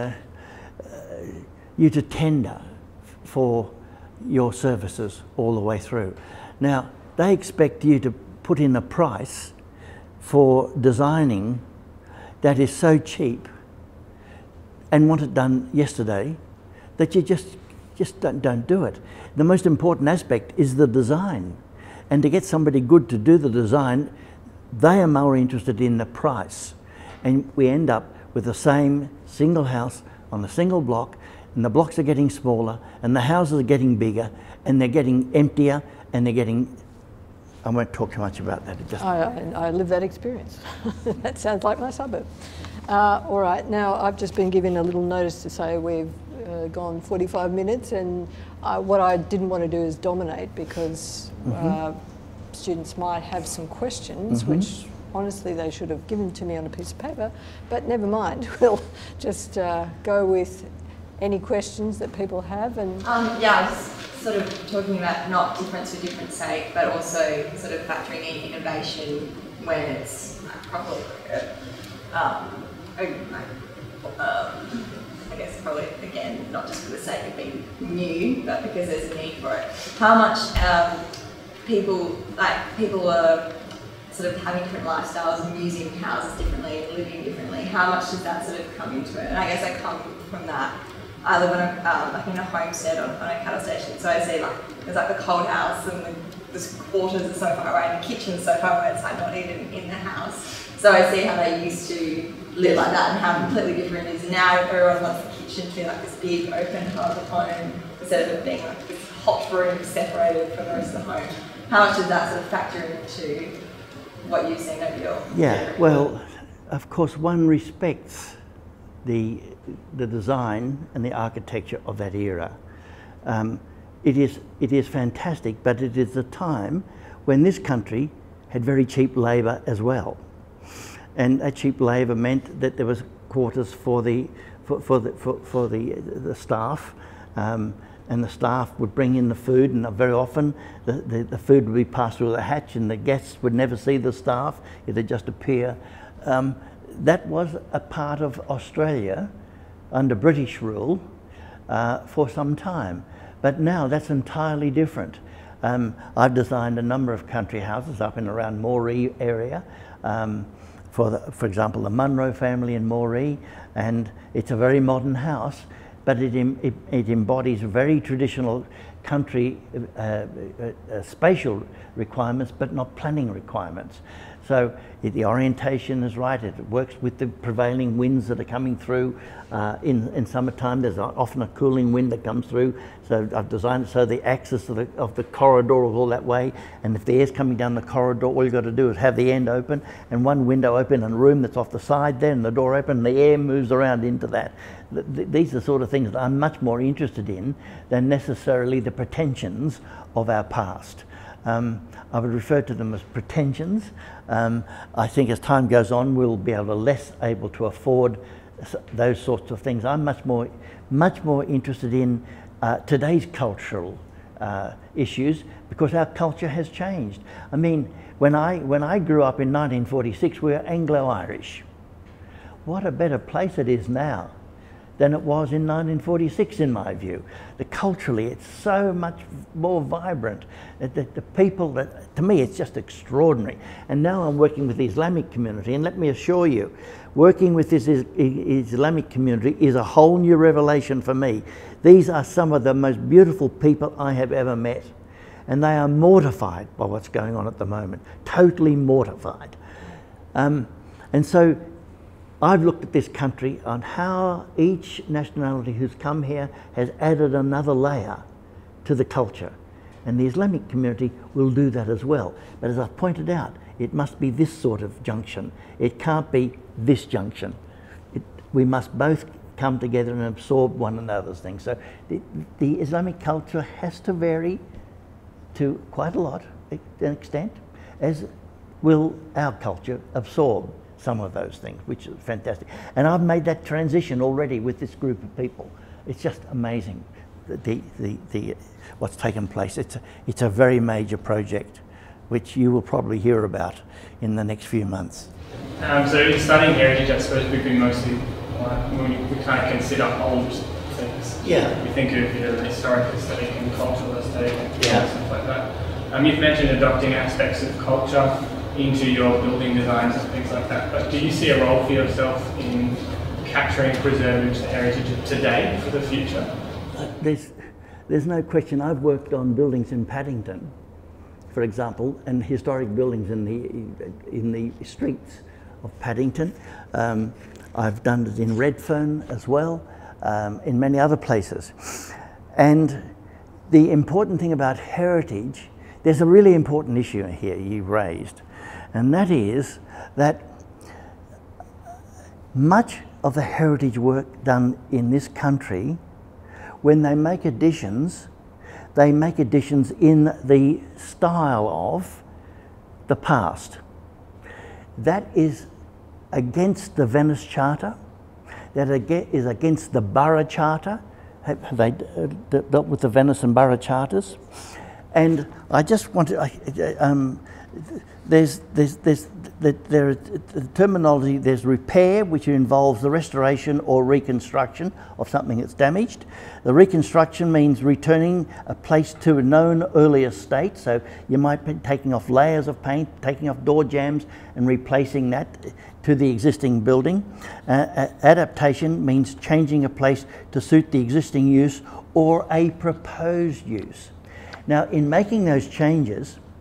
you to tender for your services all the way through. Now, they expect you to put in a price for designing that is so cheap and want it done yesterday that you just don't do it. The most important aspect is the design. And to get somebody good to do the design, they are more interested in the price. And we end up with the same single house on a single block, and the blocks are getting smaller, and the houses are getting bigger, and they're getting emptier, and they're getting... I won't talk too much about that. I live that experience. That sounds like my suburb. All right, now I've just been given a little notice to say we've gone 45 minutes, and what I didn't want to do is dominate, because students might have some questions, which honestly they should have given to me on a piece of paper, but never mind. We'll just go with any questions that people have. And yeah, I was sort of talking about not difference for difference sake, but also sort of factoring in innovation when it's probably I guess probably, again, not just for the sake of being new, but because there's a need for it. How much people are sort of having different lifestyles and using houses differently and living differently, how much does that sort of come into it? And I guess I come from that. I live on like in a homestead on a cattle station, so I see there's the cold house and the quarters are so far away and the kitchen's so far away, it's like not even in the house. So I see how they used to live like that and how completely different it is now. Everyone wants the kitchen to be like this big open part of the home instead of it being like this hot room separated from the rest of the home. How much does that sort of factor into what you've seen over your Yeah, well, of course, one respects the design and the architecture of that era. It is fantastic, but it is a time when this country had very cheap labour as well, and that cheap labour meant that there was quarters for the staff, and the staff would bring in the food, and very often the food would be passed through the hatch, and the guests would never see the staff; it'd just appear. That was a part of Australia under British rule for some time. But now that's entirely different. I've designed a number of country houses up and around Moree area, for example, the Munro family in Moree, and it's a very modern house, but it embodies very traditional country spatial requirements, but not planning requirements. So the orientation is right, it works with the prevailing winds that are coming through. In summertime there's often a cooling wind that comes through, so I've designed it so the axis of the corridor is all that way, and if the air's coming down the corridor, all you've got to do is have the end open and one window open and a room that's off the side there and the door open and the air moves around into that. These are the sort of things that I'm much more interested in than necessarily the pretensions of our past. I would refer to them as pretensions. I think as time goes on, we'll be less able to afford those sorts of things. I'm much more interested in today's cultural issues, because our culture has changed. I mean, when I grew up in 1946, we were Anglo-Irish. What a better place it is now than it was in 1946, in my view. Culturally, it's so much more vibrant. The people, to me, it's just extraordinary. And now I'm working with the Islamic community, and let me assure you, working with this Islamic community is a whole new revelation for me. These are some of the most beautiful people I have ever met, and they are mortified by what's going on at the moment, totally mortified. And so I've looked at this country on how each nationality who's come here has added another layer to the culture. And the Islamic community will do that as well. But as I've pointed out, it must be this sort of junction. It can't be this junction. We must both come together and absorb one another's things. So the Islamic culture has to vary to quite a lot, an extent, as will our culture absorb some of those things, which is fantastic. And I've made that transition already with this group of people. It's just amazing, what's taken place. It's a very major project, which you will probably hear about in the next few months. So in studying heritage, I suppose we've been mostly, when we kind of consider old things. Yeah. We think of the historic aesthetic and cultural aesthetic and Yeah. stuff like that. You've mentioned adopting aspects of culture into your building designs and things like that, but do you see a role for yourself in capturing, preserving the heritage of today for the future? There's no question. I've worked on buildings in Paddington, for example, and historic buildings in the streets of Paddington. I've done it in Redfern as well, in many other places. And the important thing about heritage, there's a really important issue here you've raised, and that is that much of the heritage work done in this country, when they make additions in the style of the past. That is against the Venice Charter, that is against the Borough Charter. Have they dealt with the Venice and Borough Charters? And I just want to, there's terminology, there's repair, which involves the restoration or reconstruction of something that's damaged. The reconstruction means returning a place to a known earlier state, so you might be taking off layers of paint, taking off door jambs and replacing that to the existing building. Adaptation means changing a place to suit the existing use or a proposed use. Now, in making those changes,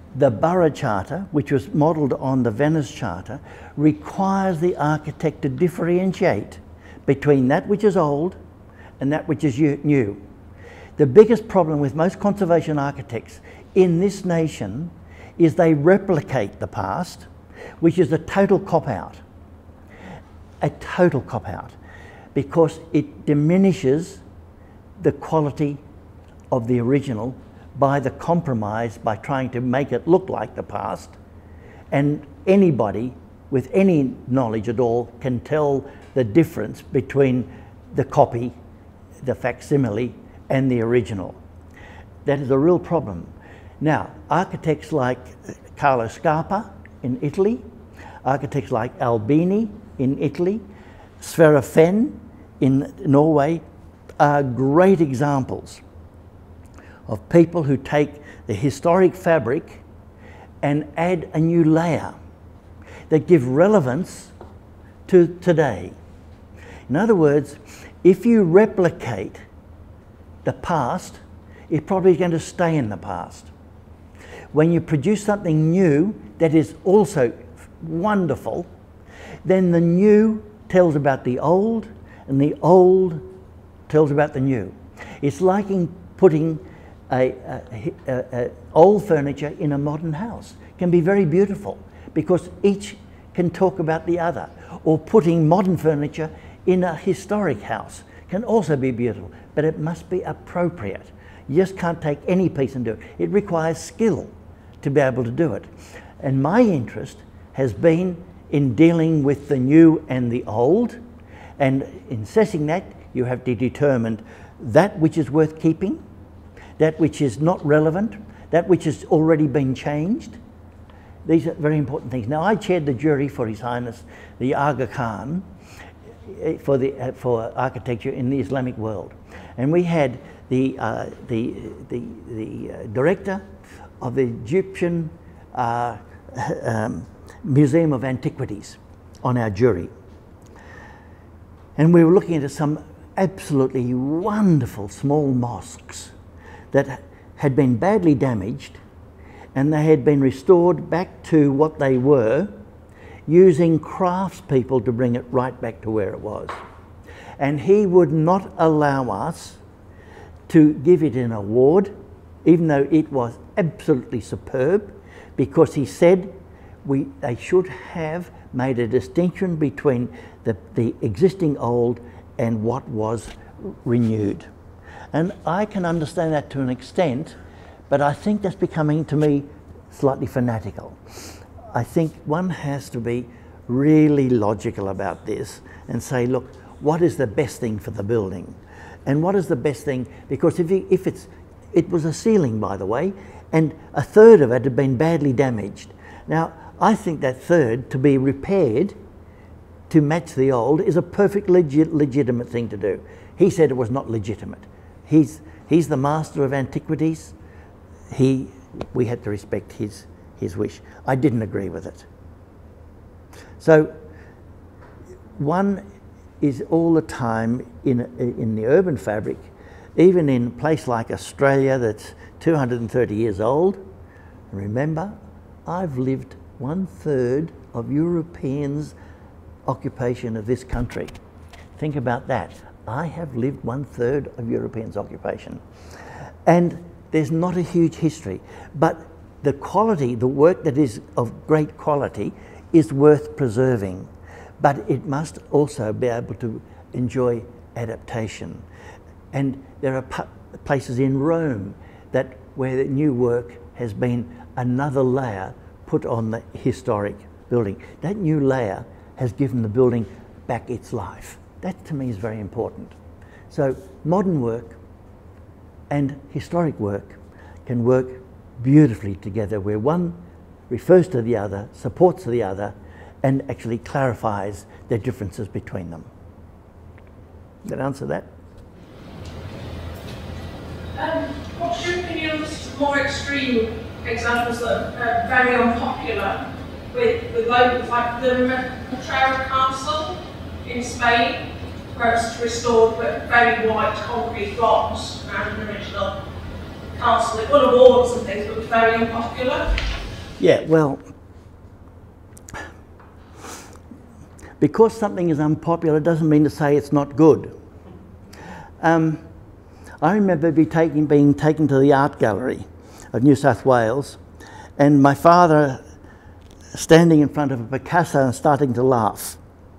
The Borough Charter, which was modelled on the Venice Charter, requires the architect to differentiate between that which is old and that which is new. The biggest problem with most conservation architects in this nation is they replicate the past, which is a total cop-out. A total cop-out, because it diminishes the quality of the original by the compromise, by trying to make it look like the past. And anybody with any knowledge at all can tell the difference between the copy, the facsimile, and the original. That is a real problem. Now, architects like Carlo Scarpa in Italy, architects like Albini in Italy, Sverre Fehn in Norway are great examples of people who take the historic fabric and add a new layer that give relevance to today. In other words, if you replicate the past, it probably is going to stay in the past. When you produce something new that is also wonderful, then the new tells about the old and the old tells about the new. It's like putting old furniture in a modern house. It can be very beautiful because each can talk about the other. Or putting modern furniture in a historic house can also be beautiful, but it must be appropriate. You just can't take any piece and do it. It requires skill to be able to do it. And my interest has been in dealing with the new and the old, and in assessing that, you have to determine that which is worth keeping, that which is not relevant, that which has already been changed. These are very important things. Now, I chaired the jury for His Highness the Aga Khan for architecture in the Islamic world, and we had the director of the Egyptian Museum of Antiquities on our jury, and we were looking at some absolutely wonderful small mosques that had been badly damaged, and they had been restored back to what they were using craftspeople to bring it right back to where it was. And he would not allow us to give it an award, even though it was absolutely superb, because he said they should have made a distinction between the existing old and what was renewed. And I can understand that to an extent, but I think that's becoming, to me, slightly fanatical. I think one has to be really logical about this and say, look, what is the best thing for the building? And what is the best thing? Because it was a ceiling, by the way, and a third of it had been badly damaged. Now, I think that third to be repaired to match the old is a perfectly legitimate thing to do. He said it was not legitimate. He's the master of antiquities. We had to respect his wish. I didn't agree with it. So one is all the time in the urban fabric, even in a place like Australia that's 230 years old. Remember, I've lived 1/3 of Europeans' occupation of this country. Think about that. I have lived 1/3 of Europeans' occupation. And there's not a huge history, but the quality, the work that is of great quality is worth preserving, but it must also be able to enjoy adaptation. And there are places in Rome where the new work has been another layer put on the historic building. That new layer has given the building back its life. That to me is very important. So modern work and historic work can work beautifully together, where one refers to the other, supports the other, and actually clarifies the differences between them. Did that answer that? What's your opinion of more extreme examples that are very unpopular with locals, like the Macquarie Castle in Spain, where it's restored with very white concrete blocks around the original castle? It won awards and things, but was very unpopular. Yeah, well, because something is unpopular doesn't mean to say it's not good. I remember being taken to the art gallery of New South Wales, and my father standing in front of a Picasso and starting to laugh.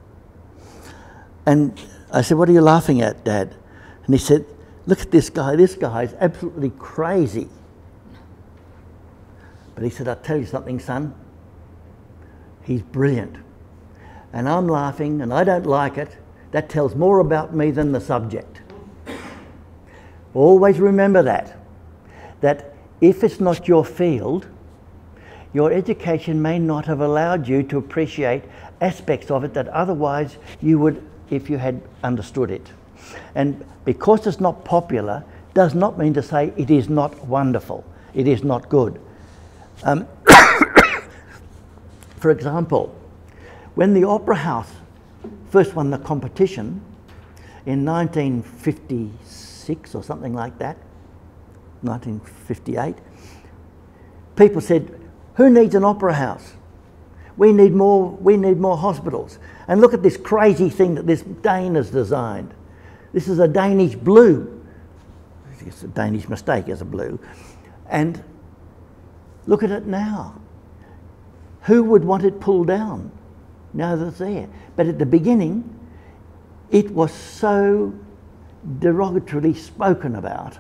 And I said, "What are you laughing at, Dad?" And he said, "Look at this guy is absolutely crazy." But he said, "I'll tell you something, son, he's brilliant." And I'm laughing and I don't like it. That tells more about me than the subject. Always remember that if it's not your field, your education may not have allowed you to appreciate aspects of it that otherwise you would if you had understood it. And because it's not popular does not mean to say it is not wonderful, it is not good. For example, when the Opera House first won the competition in 1956 or something like that, 1958, people said, "Who needs an opera house? We need more hospitals. And look at this crazy thing that this Dane has designed. This is a Danish blue." It's a Danish mistake as a blue. And look at it now. Who would want it pulled down now that it's there? But at the beginning, it was so derogatorily spoken about.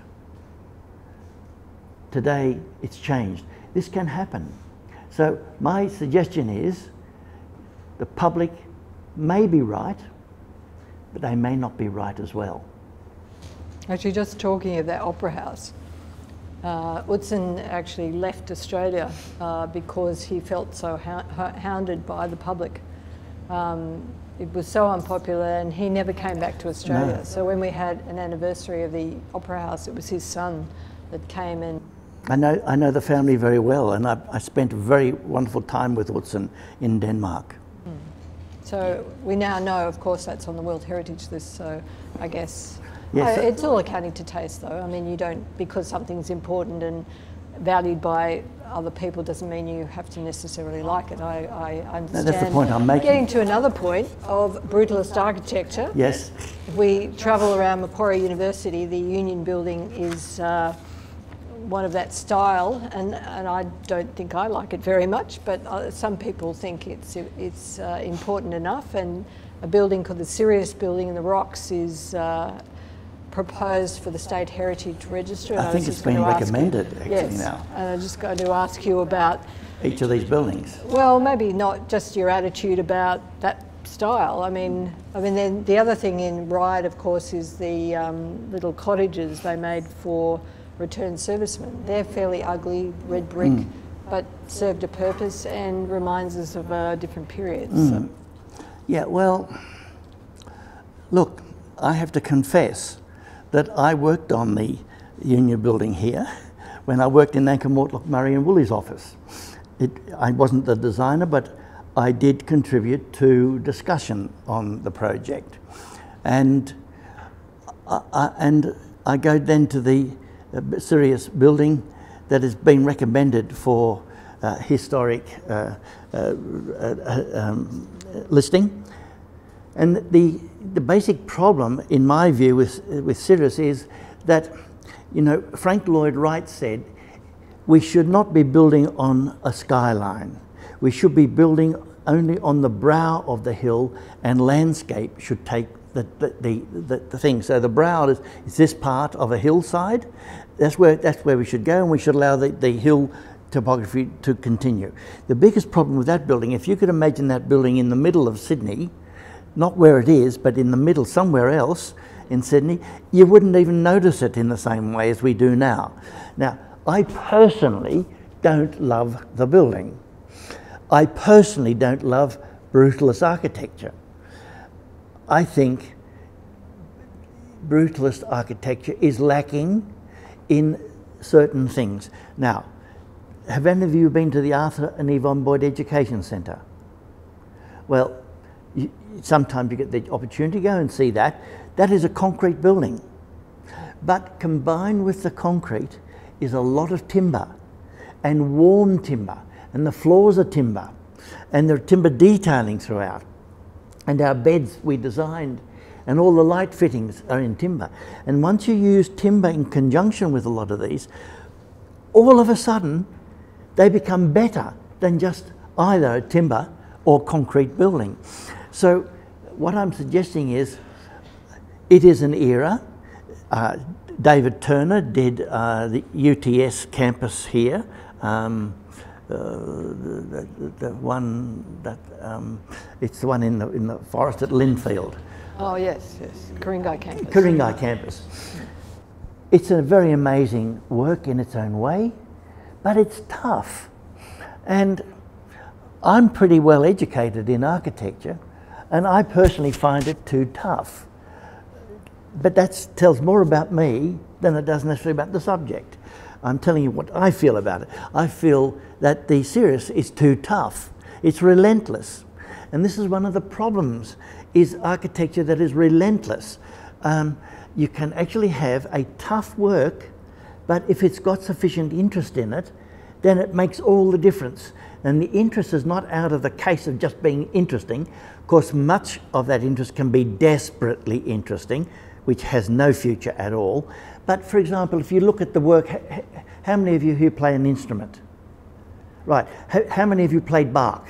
Today, it's changed. This can happen. So my suggestion is the public may be right, but they may not be right as well. Actually, just talking of that opera house, Utzon actually left Australia because he felt so hounded by the public. It was so unpopular and he never came back to Australia. No. So when we had an anniversary of the opera house, it was his son that came and... I know the family very well, and I spent a very wonderful time with Utzon in Denmark. So we now know, of course, that's on the World Heritage List, so I guess... Yes. It's all accounting to taste, though. I mean, you don't, because something's important and valued by other people doesn't mean you have to necessarily like it. I understand. No, that's the point I'm making. Getting to another point of brutalist architecture. Yes. If we travel around Macquarie University, the Union Building is one of that style, and I don't think I like it very much, but some people think it's important enough, and a building called the Sirius Building in the Rocks is proposed for the State Heritage Register. I think it's been recommended actually now. And I'm just going to ask you about each of these buildings. Well, maybe not just your attitude about that style. I mean, then the other thing in Ryde, of course, is the little cottages they made for returned servicemen. They're fairly ugly, red brick, but served a purpose and reminds us of different periods. So. Yeah, well, look, I have to confess that I worked on the Union Building here when I worked in Anchor Mortlock, Murray and Woolley's office. I wasn't the designer, but I did contribute to discussion on the project. And I go then to the Sirius Building that has been recommended for historic listing. And the basic problem, in my view, with Sirius is that, you know, Frank Lloyd Wright said, we should not be building on a skyline. We should be building only on the brow of the hill, and landscape should take the thing. So the brow is this part of a hillside. That's where we should go, and we should allow the hill topography to continue. The biggest problem with that building, if you could imagine that building in the middle of Sydney, not where it is, but in the middle somewhere else in Sydney, you wouldn't even notice it in the same way as we do now. Now, I personally don't love the building. I personally don't love brutalist architecture. I think brutalist architecture is lacking in certain things. Now, have any of you been to the Arthur and Yvonne Boyd Education Centre? Well, sometimes you get the opportunity to go and see that. That is a concrete building. But combined with the concrete is a lot of timber, and warm timber. and the floors are timber, and there are timber detailing throughout, and our beds we designed, and all the light fittings are in timber. And once you use timber in conjunction with a lot of these, all of a sudden they become better than just either a timber or concrete building. So what I'm suggesting is, it is an era. David Turner did the UTS campus here. The one that it's the one in the forest at Linfield. Oh yes, yes, Ku-ring-gai campus. Ku-ring-gai campus. It's a very amazing work in its own way, but it's tough. And I'm pretty well educated in architecture, and I personally find it too tough. But that tells more about me than it does necessarily about the subject. I'm telling you what I feel about it. I feel that the series is too tough. It's relentless. And this is one of the problems, is architecture that is relentless. You can actually have a tough work, but if it's got sufficient interest in it, then it makes all the difference. And the interest is not out of the case of just being interesting. Of course, much of that interest can be desperately interesting, which has no future at all. But for example, if you look at the work, how many of you here play an instrument? Right, how many of you played Bach?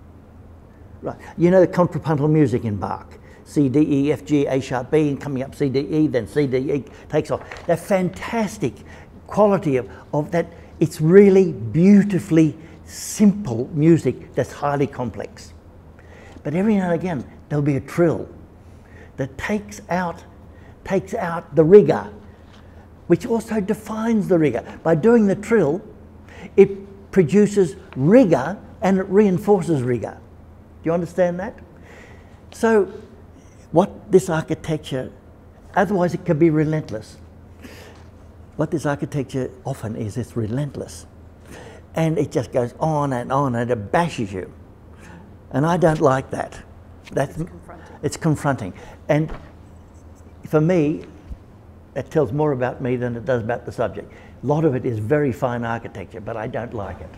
Right, you know the contrapuntal music in Bach. C, D, E, F, G, A sharp, B, and coming up C, D, E, then C, D, E takes off. That fantastic quality of that, it's really beautifully simple music that's highly complex. But every now and again, there'll be a trill that takes out the rigour, which also defines the rigour. By doing the trill, it produces rigour and it reinforces rigour. Do you understand that? So what this architecture, otherwise it can be relentless. What this architecture often is, it's relentless. And it just goes on and it bashes you. And I don't like that. It's confronting. And for me, it tells more about me than it does about the subject. A lot of it is very fine architecture, but I don't like it,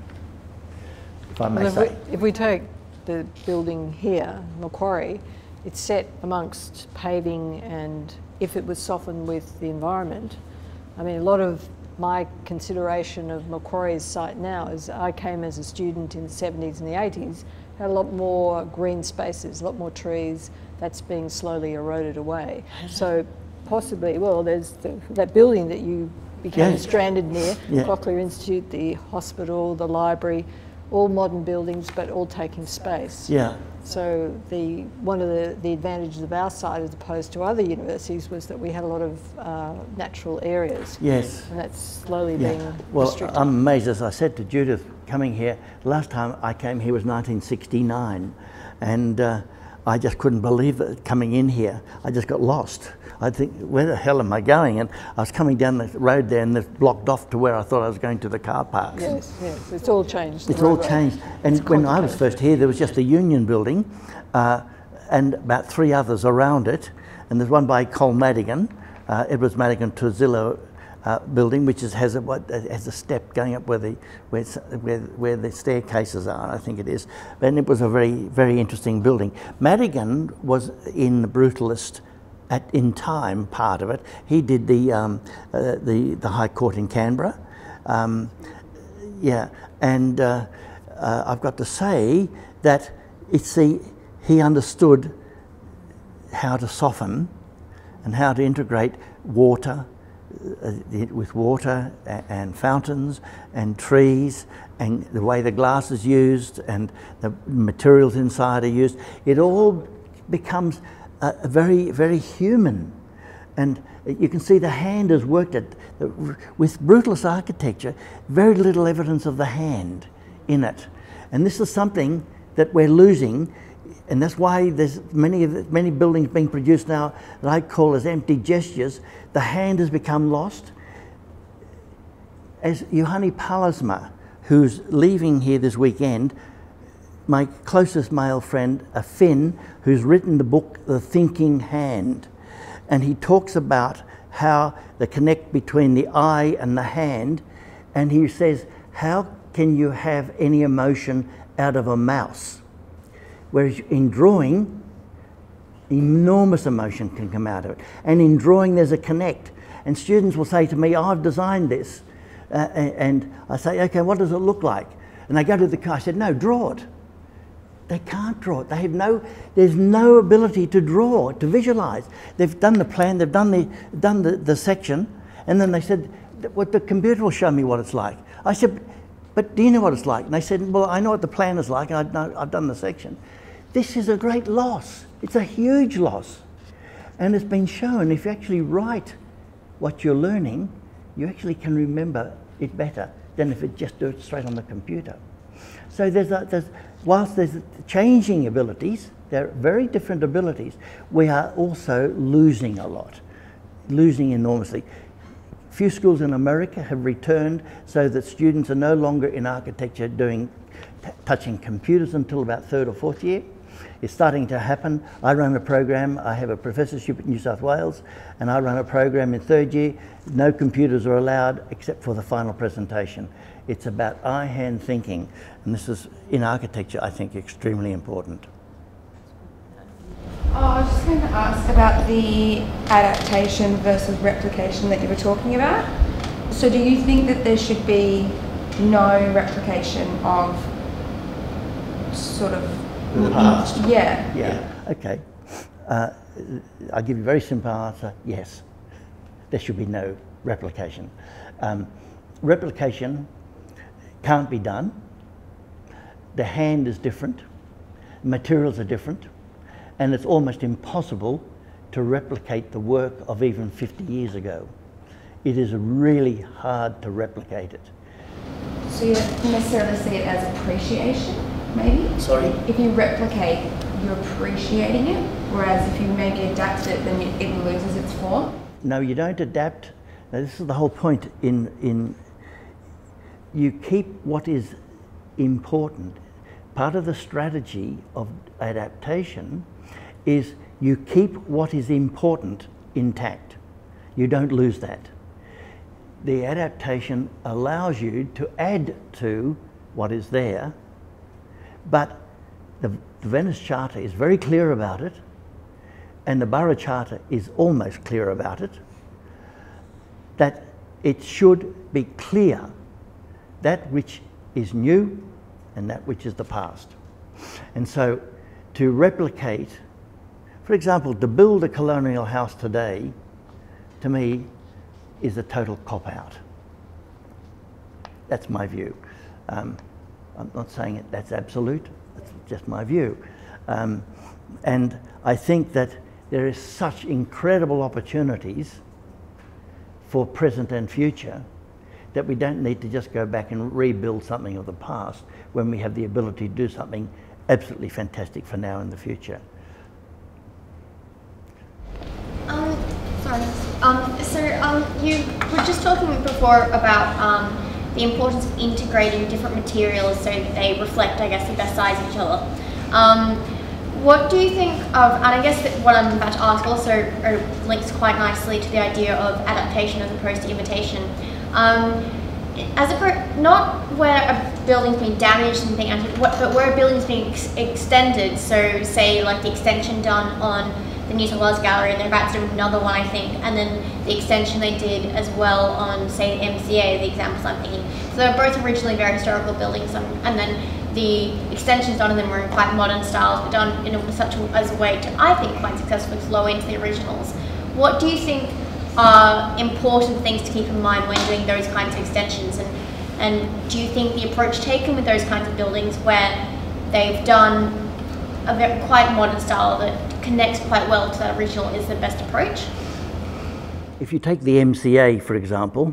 if I may say. If we take the building here, Macquarie, it's set amongst paving, and if it was softened with the environment, I mean, a lot of my consideration of Macquarie's site now is I came as a student in the 70s and the 80s, had a lot more green spaces, a lot more trees. That's being slowly eroded away. So possibly, well, there's that building that you became stranded near, Cochlear Institute, the hospital, the library, all modern buildings, but all taking space. Yeah. So one of the advantages of our site as opposed to other universities was that we had a lot of natural areas. Yes. And that's slowly being restricted. Well, I'm amazed, as I said to Judith coming here, the last time I came here was 1969, and I just couldn't believe it coming in here. I just got lost. I think, where the hell am I going? And I was coming down the road there and it's blocked off to where I thought I was going to the car parks. Yes, yes, it's all changed. It's all changed. And when I was first here, there was just a union building and about 3 others around it. And there's one by Col Madigan, Edwards Madigan Torzillo building, which has a step going up where the staircases are, I think it is. And it was a very, very interesting building. Madigan was in the brutalist in time part of it. He did the High Court in Canberra. Yeah, and I've got to say that he understood how to soften and how to integrate water with water and fountains and trees and the way the glass is used and the materials inside are used. It all becomes very, very human. And you can see the hand has worked at, with brutalist architecture, very little evidence of the hand in it. And this is something that we're losing, and that's why there's many buildings being produced now that I call as empty gestures. The hand has become lost. As Juhani Pallasmaa, who's leaving here this weekend, my closest male friend, a Finn, who's written the book, The Thinking Hand. And he talks about how the connect between the eye and the hand, and he says, how can you have any emotion out of a mouse? Whereas in drawing, enormous emotion can come out of it. And in drawing, there's a connect. And students will say to me, oh, I've designed this. And I say, okay, what does it look like? And they go to the car. I said, no, draw it. They can't draw it. They have there's no ability to draw, to visualize. They've done the plan, they've done the section, and then they said, well, the computer will show me what it's like. I said, but do you know what it's like? And they said, well, I know what the plan is like, I've done the section. This is a great loss. It's a huge loss. And it's been shown if you actually write what you're learning, you actually can remember it better than if it just do it straight on the computer. So whilst there's changing abilities, they're very different abilities, we are also losing a lot, losing enormously. Few schools in America have returned so that students are no longer in architecture touching computers until about third or fourth year. It's starting to happen. I run a program, I have a professorship at New South Wales, and I run a program in third year. No computers are allowed except for the final presentation. It's about eye-hand thinking, and this is, in architecture, I think, extremely important. I was just going to ask about the adaptation versus replication that you were talking about. So do you think that there should be no replication of sort of the past? Yeah. Yeah, okay. I'll give you a very simple answer, yes. There should be no replication. Replication can't be done. The hand is different, materials are different, and it's almost impossible to replicate the work of even 50 years ago. It is really hard to replicate it. So you don't necessarily see it as appreciation, maybe? Sorry? If you replicate, you're appreciating it, whereas if you maybe adapt it, then it loses its form? No, you don't adapt. Now, this is the whole point in you keep what is important. Part of the strategy of adaptation is you keep what is important intact. You don't lose that. The adaptation allows you to add to what is there, but the Venice Charter is very clear about it, and the Borough Charter is almost clear about it, that it should be clear that which is new and that which is the past. And so to replicate, for example, to build a colonial house today, to me, is a total cop-out. That's my view. I'm not saying that's absolute, it's just my view. And I think that there is such incredible opportunities for present and future that we don't need to just go back and rebuild something of the past when we have the ability to do something absolutely fantastic for now and the future. You were just talking before about the importance of integrating different materials so that they reflect, I guess, the best sides of each other. What do you think of, and I guess that what I'm about to ask also links quite nicely to the idea of adaptation as opposed to imitation. Not where a building's been damaged and but where a building's being extended, so say like the extension done on the New South Wales Gallery, and they're about to do another one, I think, and then the extension they did as well on, say, the MCA, the examples I'm thinking. So they were both originally very historical buildings, and then the extensions done on them were in quite modern styles, but done in such a way to, I think, quite successfully flow into the originals. What do you think are important things to keep in mind when doing those kinds of extensions, and do you think the approach taken with those kinds of buildings where they've done a quite modern style that connects quite well to that original is the best approach? If you take the MCA, for example,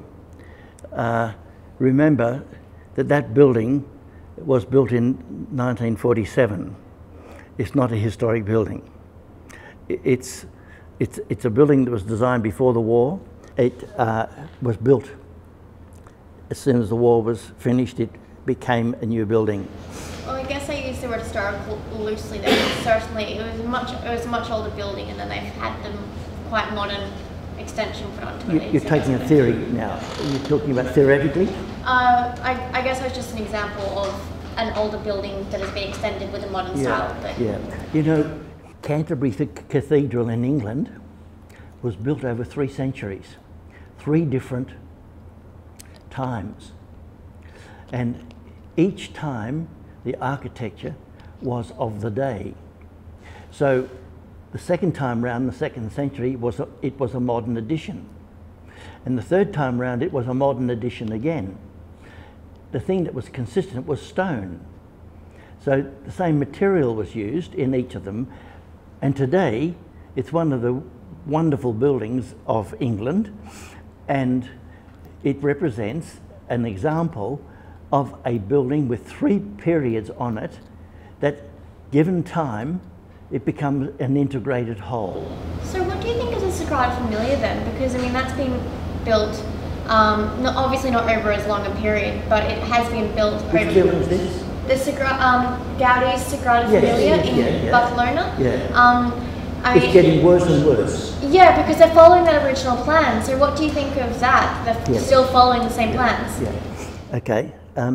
remember that that building was built in 1947. It's not a historic building. It's a building that was designed before the war. It was built as soon as the war was finished. It became a new building. Well, I guess I use the word historical loosely there. Certainly, it was a much older building, and then they've had them quite modern extension put onto it. You're taking a theory now. You're talking about theoretically? I guess that's just an example of an older building that has been extended with a modern style. But Yeah. You know, Canterbury Cathedral in England was built over 3 centuries, 3 different times. And each time the architecture was of the day. So the second time round, the 2nd century, it was a modern addition. And the third time round, it was a modern addition again. The thing that was consistent was stone. So the same material was used in each of them. And today, it's one of the wonderful buildings of England, and it represents an example of a building with 3 periods on it that, given time, it becomes an integrated whole. So what do you think is a Sagrada Familia then? Because I mean that's been built, obviously not over as long a period, but it has been built over. Which building is this? The Gaudi's Sagrada Familia in Barcelona. Yeah. It's getting worse and worse. Yeah, because they're following that original plan. So what do you think of that? They're still following the same plans. Yeah. Okay.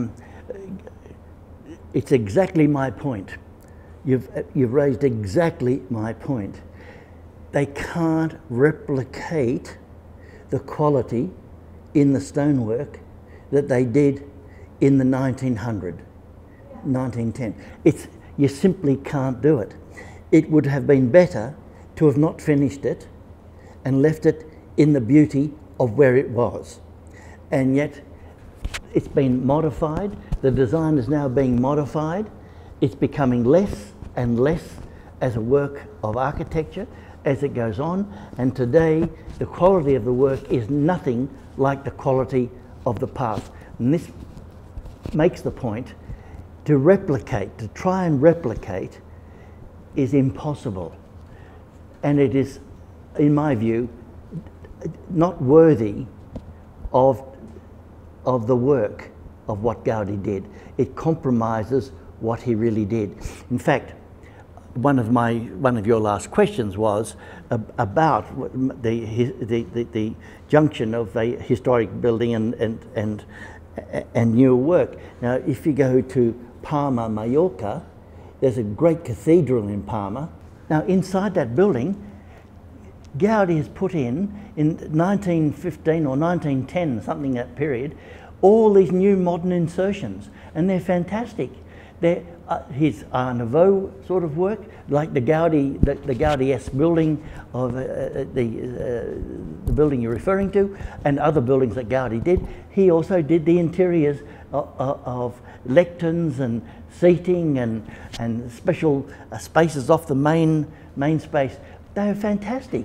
It's exactly my point. You've raised exactly my point. They can't replicate the quality in the stonework that they did in the 1910. You simply can't do it. It would have been better to have not finished it and left it in the beauty of where it was. And yet it's been modified. The design is now being modified. It's becoming less and less as a work of architecture as it goes on. And today, the quality of the work is nothing like the quality of the past. And this makes the point, to try and replicate is impossible. And it is, in my view, not worthy of the work of what Gaudi did. It compromises what he really did. In fact, one of your last questions was about the junction of a historic building and new work. Now, if you go to Palma, Mallorca, there's a great cathedral in Palma. Now, inside that building, Gaudi has put in 1915 or 1910, something that period, all these new modern insertions, and they're fantastic. They're his Art Nouveau sort of work, like the Gaudi-esque building of the building you're referring to, and other buildings that Gaudi did. He also did the interiors of lecterns and seating and special spaces off the main space. They are fantastic.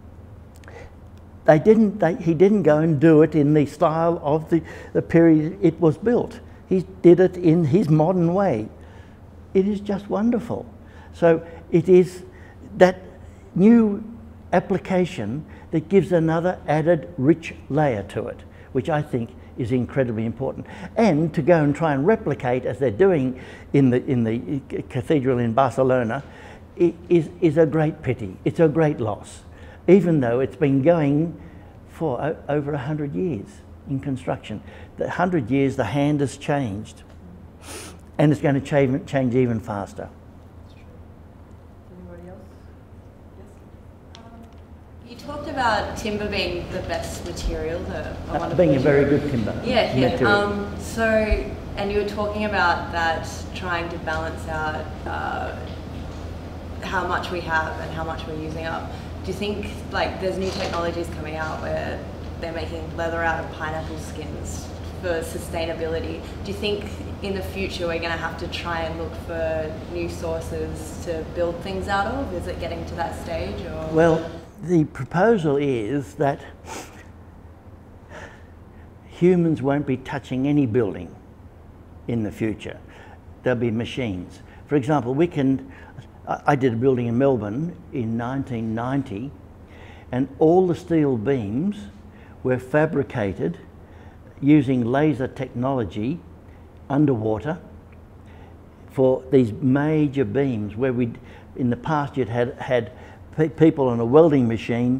He didn't go and do it in the style of the period it was built. He did it in his modern way. It is just wonderful. So it is that new application that gives another added rich layer to it, which I think is incredibly important. And to go and try and replicate, as they're doing in the cathedral in Barcelona, is a great pity. It's a great loss, even though it's been going for over 100 years in construction. The 100 years, the hand has changed, and it's going to change even faster. Anybody else? Yes? You talked about timber being the best material, being a very good timber material. And you were talking about that, trying to balance out how much we have and how much we're using up. Do you think, like, there's new technologies coming out where they're making leather out of pineapple skins for sustainability? Do you think in the future we're going to have to try and look for new sources to build things out of? Is it getting to that stage? Or? Well, the proposal is that humans won't be touching any building in the future. There'll be machines. For example, I did a building in Melbourne in 1990, and all the steel beams were fabricated using laser technology underwater for these major beams where in the past you'd had people on a welding machine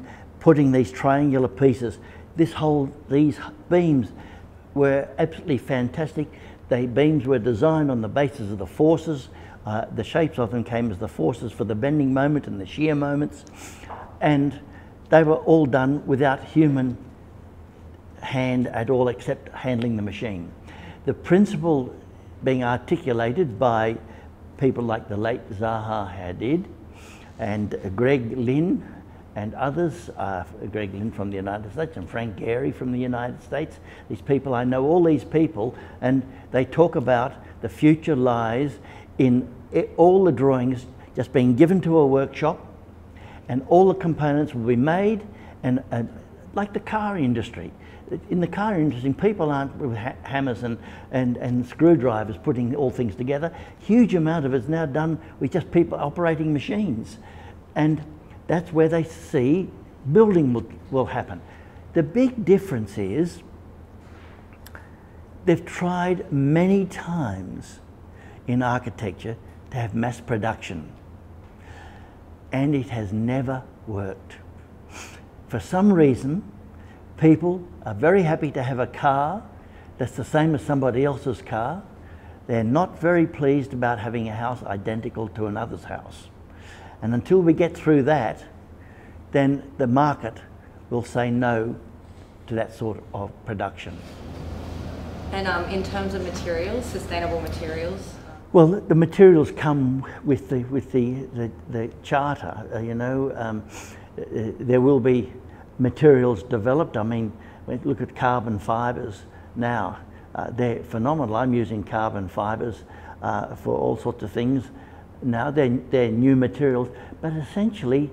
putting these triangular pieces. These beams were absolutely fantastic. The beams were designed on the basis of the forces. The shapes of them came as the forces for the bending moment and the shear moments. And they were all done without human hand at all, except handling the machine. The principle being articulated by people like the late Zaha Hadid and Greg Lynn and others, Greg Lynn from the United States and Frank Gehry from the United States. These people, I know all these people, and they talk about the future lies in all the drawings just being given to a workshop, and all the components will be made, and like the car industry. In the car industry, people aren't with hammers and screwdrivers putting all things together. Huge amount of it's now done with just people operating machines. And that's where they see building will happen. The big difference is they've tried many times in architecture to have mass production, and it has never worked. For some reason, people are very happy to have a car that's the same as somebody else's car. They're not very pleased about having a house identical to another's house. And until we get through that, then the market will say no to that sort of production. And in terms of materials, sustainable materials? Well, the materials come with the charter. You know, there will be materials developed. I mean, look at carbon fibres now. They're phenomenal. I'm using carbon fibres for all sorts of things. Now they're new materials, but essentially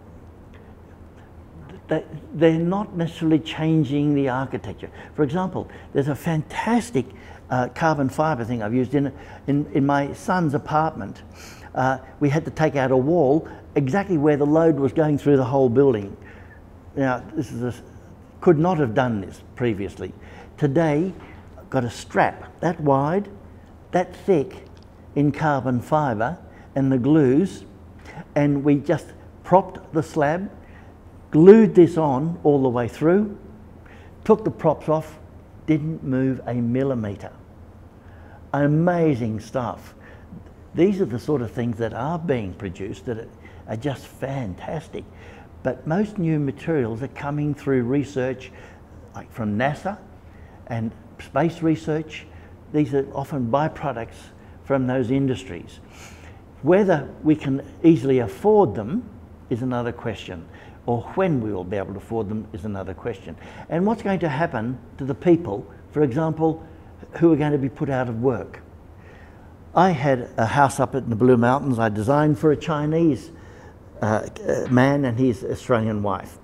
they're not necessarily changing the architecture. For example, there's a fantastic carbon fibre thing I've used in my son's apartment. We had to take out a wall exactly where the load was going through the whole building. Now, could not have done this previously. Today, got a strap that wide, that thick in carbon fibre and the glues, and we just propped the slab, glued this on all the way through, took the props off, didn't move a millimetre. Amazing stuff. These are the sort of things that are being produced that are just fantastic. But most new materials are coming through research, like from NASA and space research. These are often byproducts from those industries. Whether we can easily afford them is another question, or when we will be able to afford them is another question. And what's going to happen to the people, for example, who are going to be put out of work? I had a house up in the Blue Mountains I designed for a Chinese man and his Australian wife.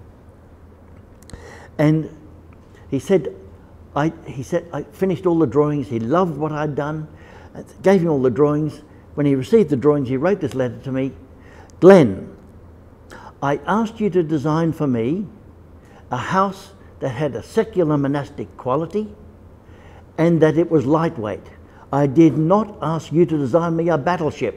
And he said I finished all the drawings. He loved what I'd done. I gave him all the drawings. When he received the drawings, he wrote this letter to me. Glenn, I asked you to design for me a house that had a secular monastic quality and that it was lightweight. I did not ask you to design me a battleship.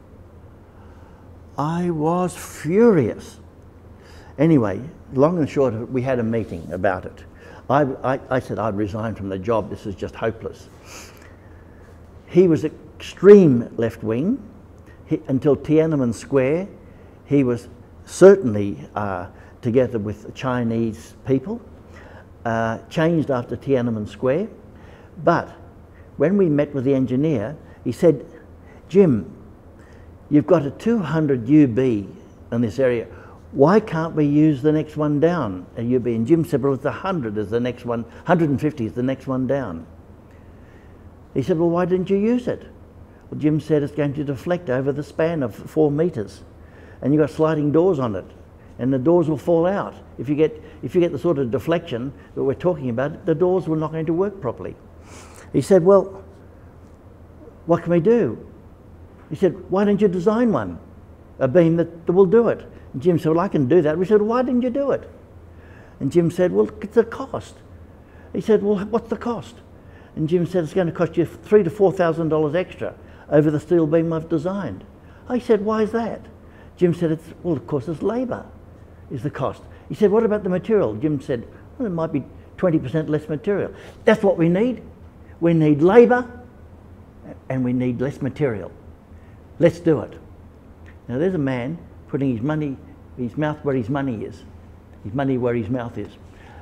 I was furious. Anyway, long and short of it, we had a meeting about it. I said I'd resign from the job. This is just hopeless. He was extreme left-wing until Tiananmen Square. He was certainly together with Chinese people, changed after Tiananmen Square. But when we met with the engineer, he said, Jim, you've got a 200 UB in this area. Why can't we use the next one down, a UB? And Jim said, well, it's 100 is the next one, 150 is the next one down. He said, well, why didn't you use it? Well, Jim said it's going to deflect over the span of 4 metres, and you've got sliding doors on it, and the doors will fall out. If you get the sort of deflection that we're talking about, the doors were not going to work properly. He said, well, what can we do? He said, why don't you design one, a beam that will do it? And Jim said, well, I can do that. We said, why didn't you do it? And Jim said, well, it's a cost. He said, well, what's the cost? And Jim said, it's going to cost you $3,000 to $4,000 extra over the steel beam I've designed. I said, why is that? Jim said, well, of course, it's labour is the cost. He said, what about the material? Jim said, well, there might be 20% less material. That's what we need. We need labour and we need less material. Let's do it. Now there's a man putting his mouth where his money is. His money where his mouth is.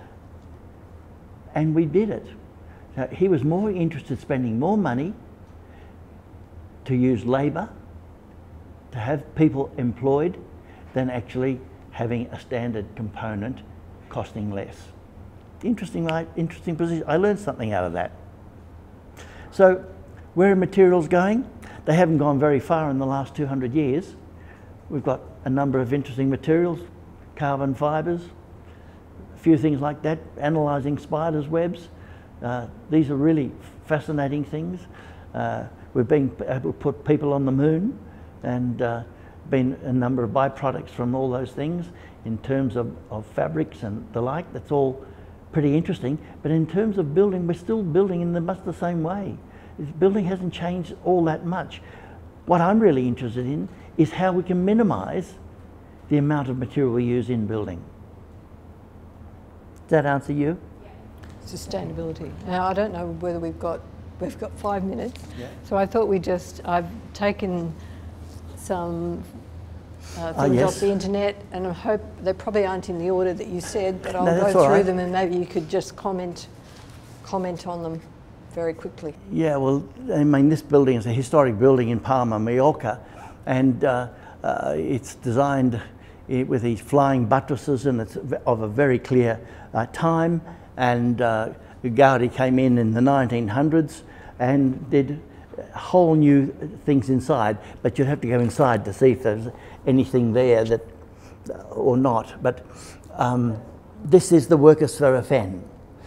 And we did it. So he was more interested in spending more money to use labour, to have people employed, than actually having a standard component costing less. Interesting, right? Interesting position. I learned something out of that. So where are materials going? They haven't gone very far in the last 200 years. We've got a number of interesting materials, carbon fibres, a few things like that, analysing spiders' webs. These are really fascinating things. We've been able to put people on the moon, and been a number of byproducts from all those things in terms of fabrics and the like. That's all pretty interesting. But in terms of building, we're still building in much the same way. Building hasn't changed all that much. What I'm really interested in is how we can minimise the amount of material we use in building. Does that answer you? Sustainability. Now I don't know whether we've got 5 minutes. Yeah. So I thought I've taken some things yes. off the internet, and I hope they probably aren't in the order that you said, but I'll No, that's go all through right. them and maybe you could just comment on them very quickly. Yeah, well, I mean, this building is a historic building in Palma, Mallorca, and it's designed with these flying buttresses, and it's of a very clear time. And Gaudi came in the 1900s and did whole new things inside, but you'd have to go inside to see if there's anything there that, or not. But this is the work of Sverre.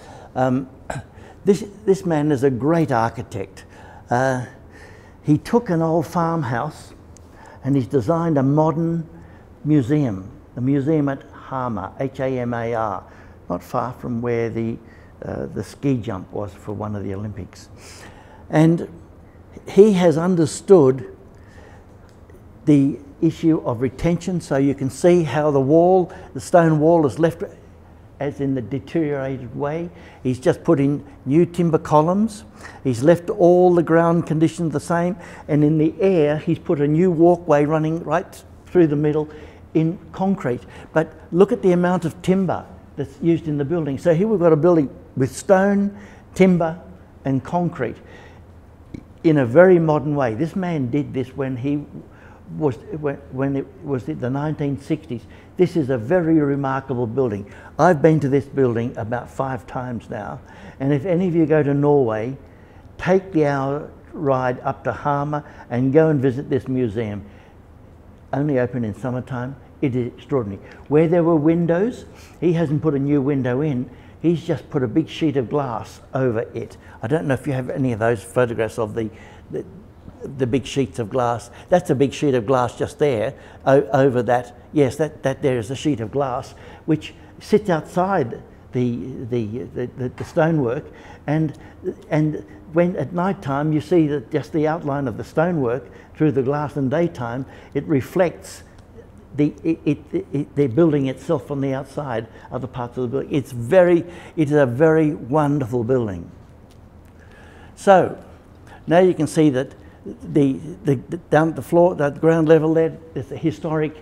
This man is a great architect. He took an old farmhouse and he's designed a modern museum, the museum at Hamar, Hamar, not far from where the ski jump was for one of the Olympics. And he has understood the issue of retention, so you can see how the stone wall is left as in the deteriorated way. He's just put in new timber columns. He's left all the ground conditions the same, and in the air he's put a new walkway running right through the middle in concrete. But look at the amount of timber that's used in the building. So here we've got a building with stone, timber and concrete in a very modern way. This man did this when it was the 1960s. This is a very remarkable building. I've been to this building about 5 times now, and if any of you go to Norway, take the hour ride up to Hamar and go and visit this museum. Only open in summertime. It is extraordinary. Where there were windows, he hasn't put a new window in. He's just put a big sheet of glass over it. I don't know if you have any of those photographs of the big sheets of glass. That's a big sheet of glass just there over that. Yes, that there is a sheet of glass which sits outside the stonework, and when at night time you see that just the outline of the stonework through the glass, and daytime it reflects the building itself on the outside, other parts of the building. It is a very wonderful building. So now you can see that down at the floor, the ground level there's a historic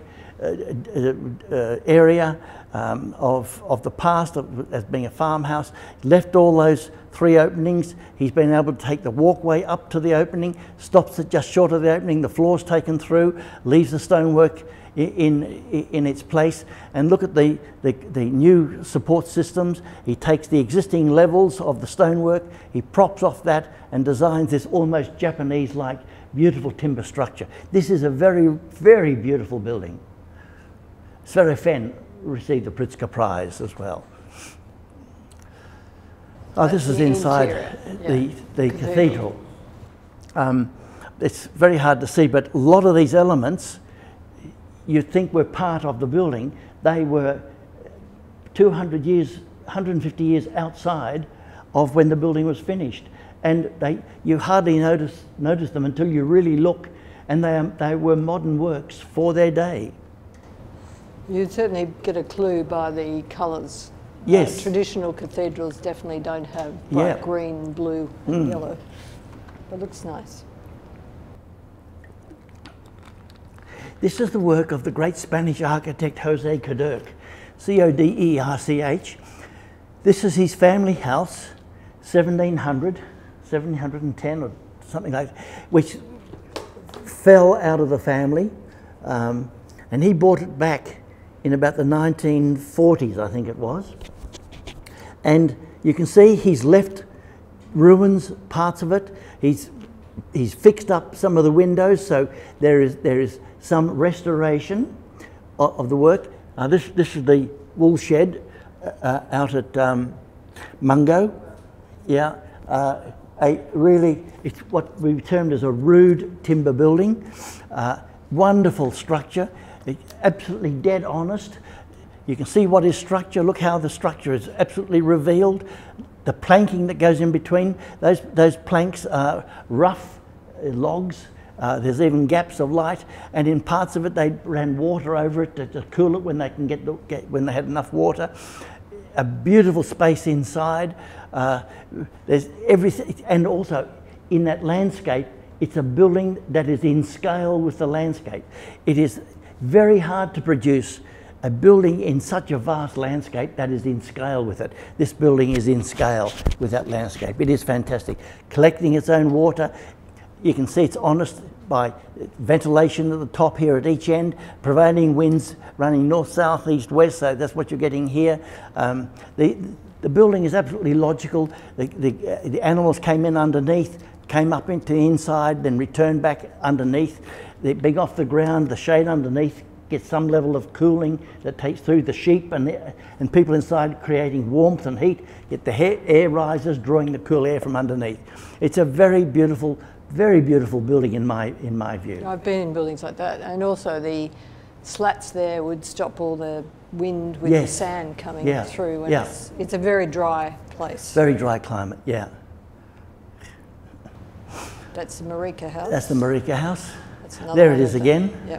area of the past as being a farmhouse. Left all those 3 openings. He's been able to take the walkway up to the opening, stops it just short of the opening, the floor's taken through, leaves the stonework in its place, and look at the new support systems. He takes the existing levels of the stonework, he props off that and designs this almost Japanese-like beautiful timber structure. This is a very, very beautiful building. Sverre Fehn received the Pritzker Prize as well. Oh, this is inside the cathedral. It's very hard to see, but a lot of these elements you'd think were part of the building. They were 200 years, 150 years outside of when the building was finished. And you hardly notice them until you really look, and they were modern works for their day. You certainly get a clue by the colours. Yes. Traditional cathedrals definitely don't have bright green, blue and yellow. It looks nice. This is the work of the great Spanish architect Jose Coderch, C-O-D-E-R-C-H. This is his family house, 1710 or something like that, which fell out of the family, and he bought it back in about the 1940s, I think it was. And you can see he's left ruins, parts of it. He's fixed up some of the windows, so there is some restoration of the work. This is the wool shed out at Mungo. Yeah, it's what we termed as a rude timber building. Wonderful structure. It's absolutely dead honest. You can see what is structure. Look how the structure is absolutely revealed. The planking that goes in between, those planks are rough logs. There's even gaps of light, and in parts of it they ran water over it to cool it when they can when they had enough water. A beautiful space inside. There's everything, and also in that landscape, it's a building that is in scale with the landscape. It is very hard to produce a building in such a vast landscape that is in scale with it. This building is in scale with that landscape. It is fantastic. Collecting its own water. You can see it's honest by ventilation at the top here at each end, prevailing winds running north, south, east, west, so that's what you're getting here. The building is absolutely logical. The animals came in underneath, came up into the inside, then returned back underneath. They're big off the ground, the shade underneath gets some level of cooling that takes through the sheep and people inside, creating warmth and heat. Get the air risers drawing the cool air from underneath. It's a very beautiful building in my view. I've been in buildings like that, and also the slats there would stop all the wind with the sand coming through. And it's a very dry place. Very dry climate, yeah. That's the Murcutt house. That's the Murcutt house. That's another there one, it is again. Yep.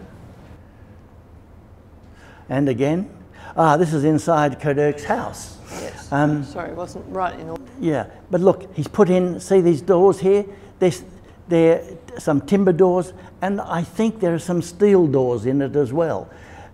And again. This is inside Coderch's house. Yes. Sorry, it wasn't right in all. Yeah, but look, he's put in, see these doors here? There are some timber doors, and I think there are some steel doors in it as well.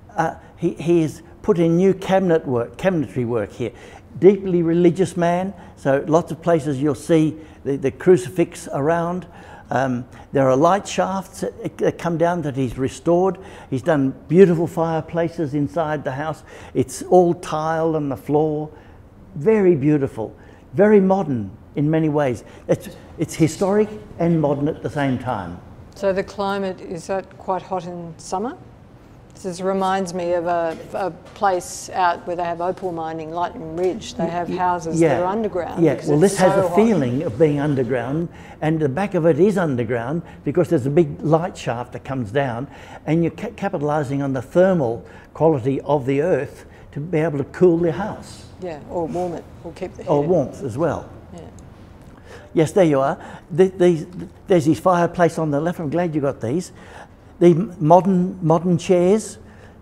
He has put in new cabinetry work here. Deeply religious man, so lots of places you'll see the crucifix around. There are light shafts that come down that he's restored. He's done beautiful fireplaces inside the house. It's all tile on the floor. Very beautiful, very modern in many ways. It's historic and modern at the same time. So the climate, is that quite hot in summer? This reminds me of a place out where they have opal mining, Lightning Ridge. They have houses that are underground. Yeah, well, this has a feeling of being underground, and the back of it is underground because there's a big light shaft that comes down, and you're capitalising on the thermal quality of the earth to be able to cool the house. Yeah, or warm it, or keep the heat. Or warmth as well. Yeah. Yes, there you are. There's his fireplace on the left. I'm glad you got these. The modern chairs,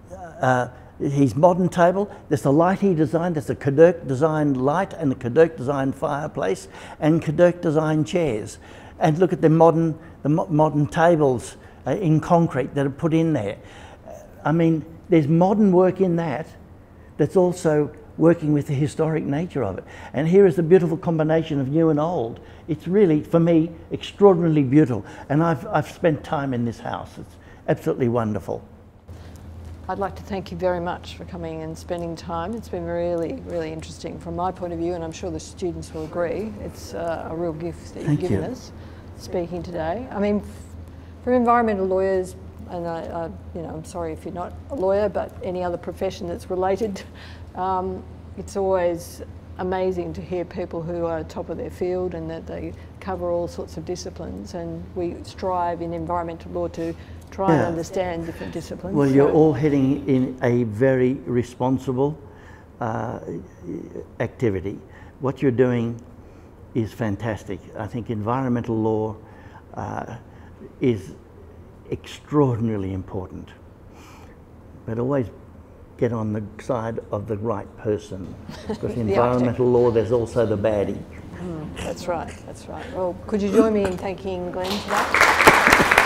his modern table. There's the light he designed. There's the Coderch designed light and the Coderch designed fireplace and Coderch designed chairs. And look at the modern tables in concrete that are put in there. I mean, there's modern work in that that's also working with the historic nature of it. And here is a beautiful combination of new and old. It's really, for me, extraordinarily beautiful. And I've spent time in this house. It's absolutely wonderful. I'd like to thank you very much for coming and spending time. It's been really, really interesting from my point of view, and I'm sure the students will agree. It's a real gift that you've given us speaking today. I mean, for environmental lawyers, and I'm sorry if you're not a lawyer, but any other profession that's related, it's always amazing to hear people who are top of their field and that they cover all sorts of disciplines, and we strive in environmental law to try and understand different disciplines. Well, you're all heading in a very responsible activity. What you're doing is fantastic. I think environmental law is extraordinarily important, but always get on the side of the right person. Because in The environmental law, there's also the baddie. That's right, that's right. Well, could you join me in thanking Glenn for that?